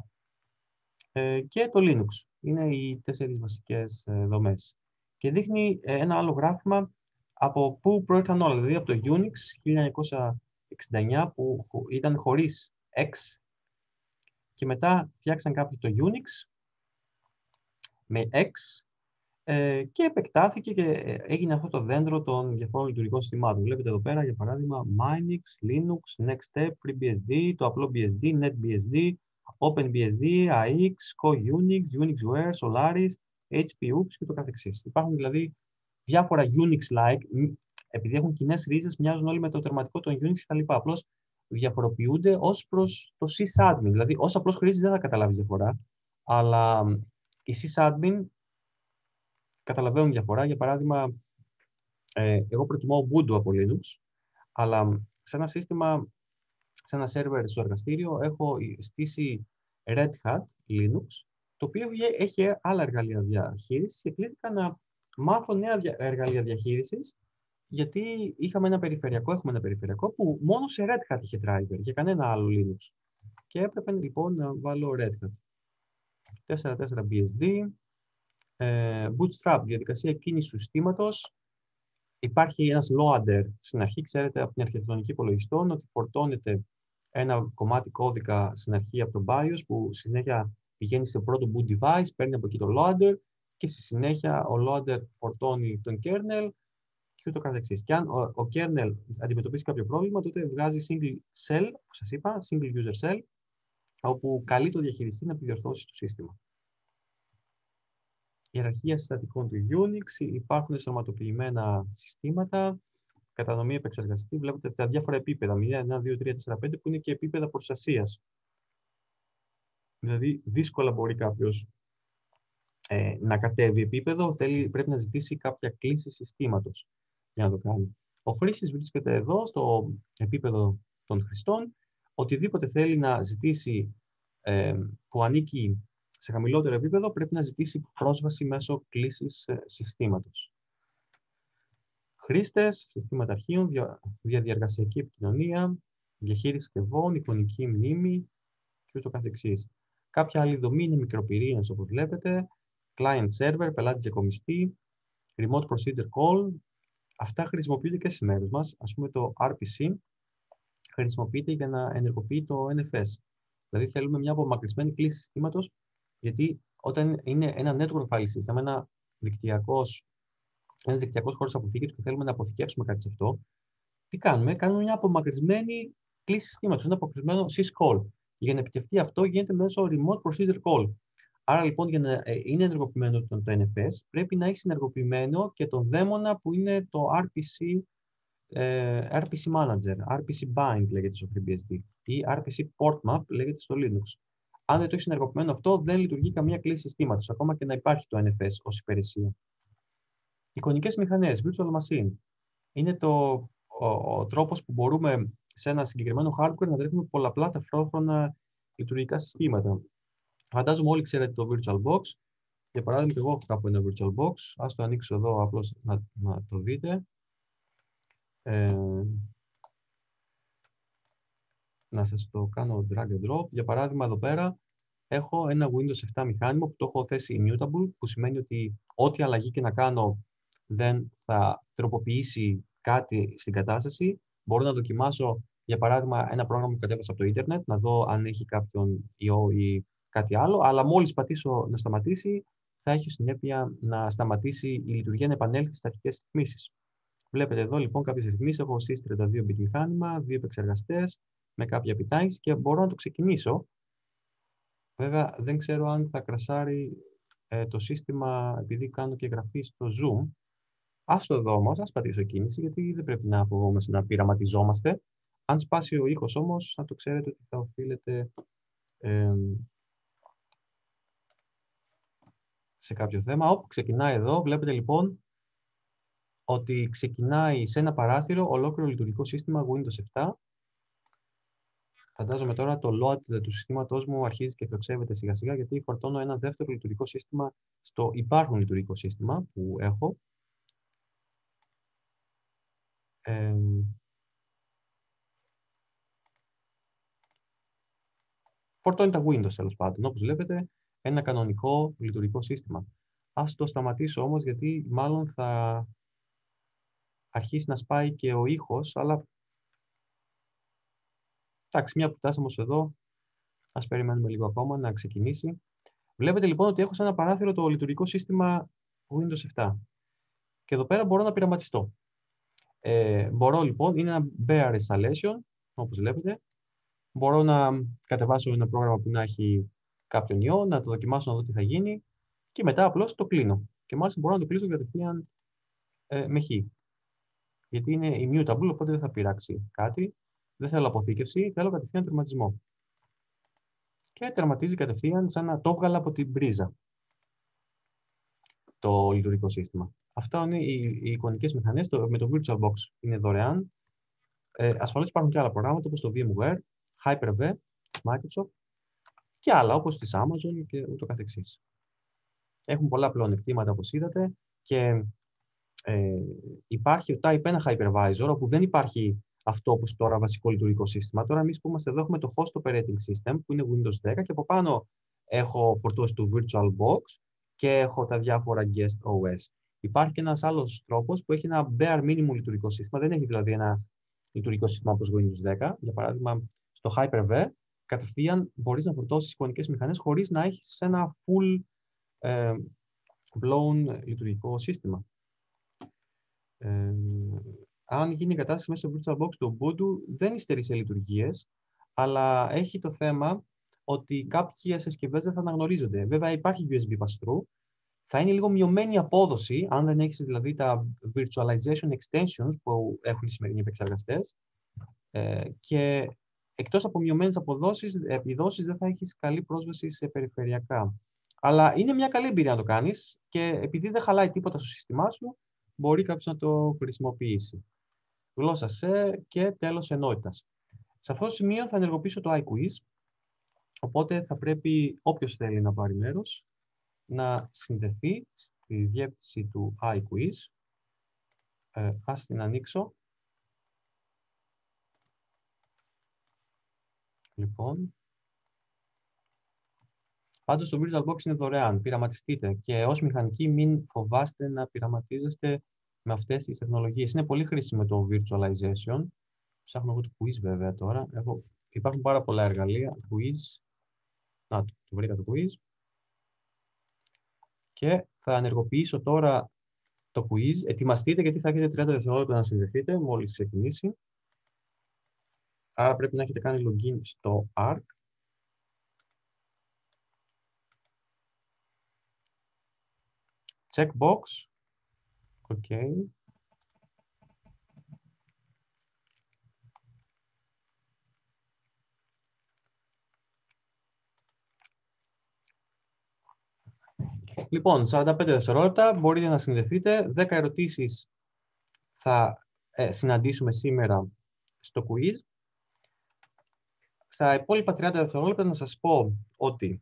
και το Linux. Είναι οι 4 βασικές δομές. Και δείχνει ένα άλλο γράφημα από πού προέρχονταν όλα. Δηλαδή από το Unix 1969 που ήταν χωρίς X και μετά φτιάξαν κάποιοι το Unix με X και επεκτάθηκε και έγινε αυτό το δέντρο των διαφόρων λειτουργικών συστημάτων. Βλέπετε εδώ πέρα, για παράδειγμα, Minix, Linux, NextStep, FreeBSD, το απλό BSD, NetBSD, OpenBSD, AX, CoUnix, UnixWare, Solaris, HPUX και το καθεξής. Υπάρχουν δηλαδή διάφορα Unix-like, επειδή έχουν κοινές ρίζες, μοιάζουν όλοι με το τερματικό των Unix κτλ. Απλώς διαφοροποιούνται ως προς το sysadmin. Δηλαδή, ως απλός χρήστης δεν θα καταλάβει διαφορά, αλλά οι sysadmin καταλαβαίνουν διαφορά. Για παράδειγμα, εγώ προτιμώ Ubuntu από Linux, αλλά σε ένα σύστημα, σε ένα server στο εργαστήριο, έχω στήσει Red Hat Linux, το οποίο έχει άλλα εργαλεία διαχείρισης και κλήθηκα να μάθω νέα εργαλεία διαχείρισης, γιατί έχουμε ένα περιφερειακό που μόνο σε Red Hat είχε driver, για κανένα άλλο Linux. Και έπρεπε λοιπόν να βάλω Red Hat. 4.4 BSD, Bootstrap, διαδικασία κίνησης του συστήματος. Υπάρχει ένας loader στην αρχή, ξέρετε από την αρχιτεκτονική υπολογιστών, ότι φορτώνεται ένα κομμάτι κώδικα στην αρχή από το BIOS, που συνέχεια πηγαίνει σε πρώτο boot device, παίρνει από εκεί το loader και στη συνέχεια ο loader φορτώνει τον kernel και ούτω καθεξής. Και αν ο kernel αντιμετωπίσει κάποιο πρόβλημα, τότε βγάζει single cell, που σας είπα, single user cell, όπου καλεί το διαχειριστή να επιδιορθώσει το σύστημα. Ιεραρχία συστατικών του Unix, υπάρχουν σωματοποιημένα συστήματα, κατανομή επεξεργαστή, βλέπετε τα διάφορα επίπεδα, 0, 1, 2, 3, 4, 5, που είναι και επίπεδα προστασίας. Δηλαδή, δύσκολα μπορεί κάποιος να κατέβει επίπεδο, πρέπει να ζητήσει κάποια κλίση συστήματος για να το κάνει. Ο χρήστης βρίσκεται εδώ, στο επίπεδο των χρηστών. Οτιδήποτε θέλει να ζητήσει που ανήκει σε χαμηλότερο επίπεδο, πρέπει να ζητήσει πρόσβαση μέσω κλήσης συστήματος. Χρήστες, συστήματα αρχείων, διαδιεργασιακή επικοινωνία, διαχείριση συσκευών, εικονική μνήμη και ούτω καθεξής. Κάποια άλλη δομή είναι μικροπυρήνες, όπως βλέπετε, client server, πελάτη διακομιστή, remote procedure call. Αυτά χρησιμοποιούνται και στις μέρες μας. Ας πούμε το RPC χρησιμοποιείται για να ενεργοποιεί το NFS. Δηλαδή θέλουμε μια απομακρυσμένη κλίση συστήματος, γιατί όταν είναι ένα network file system, ένας δικτυακός χώρος αποθήκης και θέλουμε να αποθηκεύσουμε κάτι σε αυτό, τι κάνουμε? Κάνουμε μια απομακρυσμένη κλίση συστήματος, ένα απομακρυσμένο syscall. Για να επιτευχθεί αυτό γίνεται μέσω remote procedure call. Άρα λοιπόν για να είναι ενεργοποιημένο το NFS, πρέπει να έχει ενεργοποιημένο και τον δαίμονα που είναι το RPC Manager, RPC Bind λέγεται στο FreeBSD ή RPC Portmap λέγεται στο Linux. Αν δεν το έχει ενεργοποιημένο αυτό, δεν λειτουργεί καμία κλίση συστήματος, ακόμα και να υπάρχει το NFS ως υπηρεσία. Εικονικές μηχανές, virtual machine, είναι ο τρόπος που μπορούμε σε ένα συγκεκριμένο hardware να τρέχουμε πολλαπλά ταυτόχρονα λειτουργικά συστήματα. Φαντάζομαι όλοι ξέρετε το VirtualBox. Για παράδειγμα, και εγώ έχω κάπου ένα VirtualBox. Ας το ανοίξω εδώ απλώς να το δείτε. Να σας το κάνω drag and drop. Για παράδειγμα, εδώ πέρα έχω ένα Windows 7 μηχάνημα που το έχω θέσει immutable, που σημαίνει ότι ό,τι αλλαγή και να κάνω δεν θα τροποποιήσει κάτι στην κατάσταση. Μπορώ να δοκιμάσω, για παράδειγμα, ένα πρόγραμμα που κατέβασα από το ίντερνετ, να δω αν έχει κάποιον ιό ή κάτι άλλο, αλλά μόλις πατήσω να σταματήσει, θα έχει συνέπεια να σταματήσει η λειτουργία, να επανέλθει στις αρχικές ρυθμίσεις. Βλέπετε εδώ λοιπόν κάποιες ρυθμίσεις. Έχω στήσει 32-bit μηχάνημα, 2 επεξεργαστές με κάποια επιτάχυνση και μπορώ να το ξεκινήσω. Βέβαια, δεν ξέρω αν θα κρασάρει το σύστημα επειδή κάνω και εγγραφή στο Zoom. Ας το δω όμως, ας πατήσω κίνηση, γιατί δεν πρέπει να φοβόμαστε να πειραματιζόμαστε. Αν σπάσει ο ήχος όμως, να το ξέρετε ότι θα οφείλεται σε κάποιο θέμα. Όπου ξεκινάει εδώ, βλέπετε λοιπόν ότι ξεκινάει σε ένα παράθυρο ολόκληρο λειτουργικό σύστημα Windows 7. Φαντάζομαι τώρα το load του συστήματός μου αρχίζει και εκτοξεύεται σιγά σιγά, γιατί φορτώνω ένα δεύτερο λειτουργικό σύστημα στο υπάρχον λειτουργικό σύστημα που έχω. Φορτώνει τα Windows, τέλος πάντων, όπως βλέπετε, ένα κανονικό λειτουργικό σύστημα. Ας το σταματήσω όμως, γιατί μάλλον θα αρχίσει να σπάει και ο ήχος, αλλά εντάξει, μια που φτάσαμε ως εδώ, ας περιμένουμε λίγο ακόμα να ξεκινήσει. Βλέπετε λοιπόν ότι έχω σε ένα παράθυρο το λειτουργικό σύστημα Windows 7. Και εδώ πέρα μπορώ να πειραματιστώ. Μπορώ λοιπόν, είναι ένα bare installation, όπως βλέπετε. Μπορώ να κατεβάσω ένα πρόγραμμα που να έχει κάποιον ιό, να το δοκιμάσω να δω τι θα γίνει και μετά απλώς το κλείνω. Και μάλιστα μπορώ να το κλείσω κατευθείαν με χ. Γιατί είναι immutable, οπότε δεν θα πειράξει κάτι. Δεν θέλω αποθήκευση, θέλω κατευθείαν τερματισμό. Και τερματίζει κατευθείαν σαν να το έβγαλα από την πρίζα το λειτουργικό σύστημα. Αυτά είναι οι εικονικές μηχανές. Με το VirtualBox είναι δωρεάν. Ασφαλώς υπάρχουν και άλλα προγράμματα όπως το VMware, Hyper-V, Microsoft και άλλα όπως της Amazon και ούτω καθεξής. Έχουν πολλά πλεονεκτήματα όπως είδατε και υπάρχει ο Type 1 Hypervisor, όπου δεν υπάρχει αυτό όπως τώρα βασικό λειτουργικό σύστημα. Τώρα εμείς που είμαστε εδώ έχουμε το Host Operating System που είναι Windows 10 και από πάνω έχω φορτώσει το VirtualBox και έχω τα διάφορα Guest OS. Υπάρχει και ένας άλλος τρόπος που έχει ένα bare minimum λειτουργικό σύστημα, δεν έχει δηλαδή ένα λειτουργικό σύστημα όπως Windows 10. Για παράδειγμα, στο Hyper-V κατευθείαν μπορείς να φορτώσεις εικονικές μηχανές χωρίς να έχεις ένα full blown λειτουργικό σύστημα. Αν γίνει η κατάσταση μέσα στο VirtualBox του Ubuntu, δεν υστερεί σε λειτουργίες, αλλά έχει το θέμα ότι κάποιες συσκευές δεν θα αναγνωρίζονται. Βέβαια υπάρχει USB pass-through, θα είναι λίγο μειωμένη απόδοση, αν δεν έχεις δηλαδή τα virtualization extensions που έχουν οι σημερινοί επεξεργαστές, και εκτός από μειωμένες επιδόσεις δεν θα έχεις καλή πρόσβαση σε περιφερειακά. Αλλά είναι μια καλή εμπειρία να το κάνεις και επειδή δεν χαλάει τίποτα στο σύστημά σου, μπορεί κάποιος να το χρησιμοποιήσει. Γλώσσα C και τέλος ενότητας. Σε αυτό το σημείο θα ενεργοποιήσω το iQuiz, οπότε θα πρέπει όποιος θέλει να πάρει μέρος να συνδεθεί στη διεύθυνση του iQuiz. Ας την ανοίξω. Λοιπόν, πάντως το VirtualBox είναι δωρεάν, πειραματιστείτε και ως μηχανικοί μην φοβάστε να πειραματίζεστε με αυτές τις τεχνολογίες. Είναι πολύ χρήσιμο το virtualization. Ψάχνω εγώ το quiz βέβαια τώρα. Υπάρχουν πάρα πολλά εργαλεία. Quiz. Να, το βρήκα το quiz. Και θα ενεργοποιήσω τώρα το quiz. Ετοιμαστείτε γιατί θα έχετε 30 δευτερόλεπτα να συνδεθείτε μόλις ξεκινήσει. Άρα πρέπει να έχετε κάνει login στο ARC. Checkbox. OK. Λοιπόν, 45 δευτερόλεπτα μπορείτε να συνδεθείτε. 10 ερωτήσεις θα συναντήσουμε σήμερα στο quiz. Στα υπόλοιπα 30 δευτερόλεπτα να σας πω ότι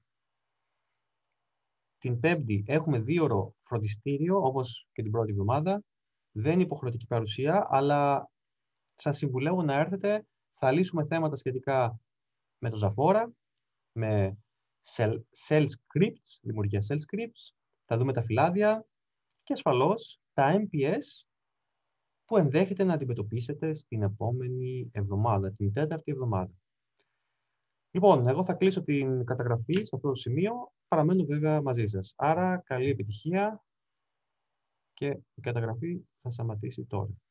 την Πέμπτη έχουμε 2ωρο φροντιστήριο, όπως και την πρώτη εβδομάδα. Δεν είναι υποχρεωτική παρουσία, αλλά σας συμβουλεύω να έρθετε. Θα λύσουμε θέματα σχετικά με το Ζαφόρα, με shell scripts, δημιουργία shell scripts. Θα δούμε τα φυλάδια και ασφαλώς τα MPS που ενδέχεται να αντιμετωπίσετε στην επόμενη εβδομάδα, την 4η εβδομάδα. Λοιπόν, εγώ θα κλείσω την καταγραφή σε αυτό το σημείο. Παραμένω βέβαια μαζί σας. Άρα, καλή επιτυχία και η καταγραφή θα σταματήσει τώρα.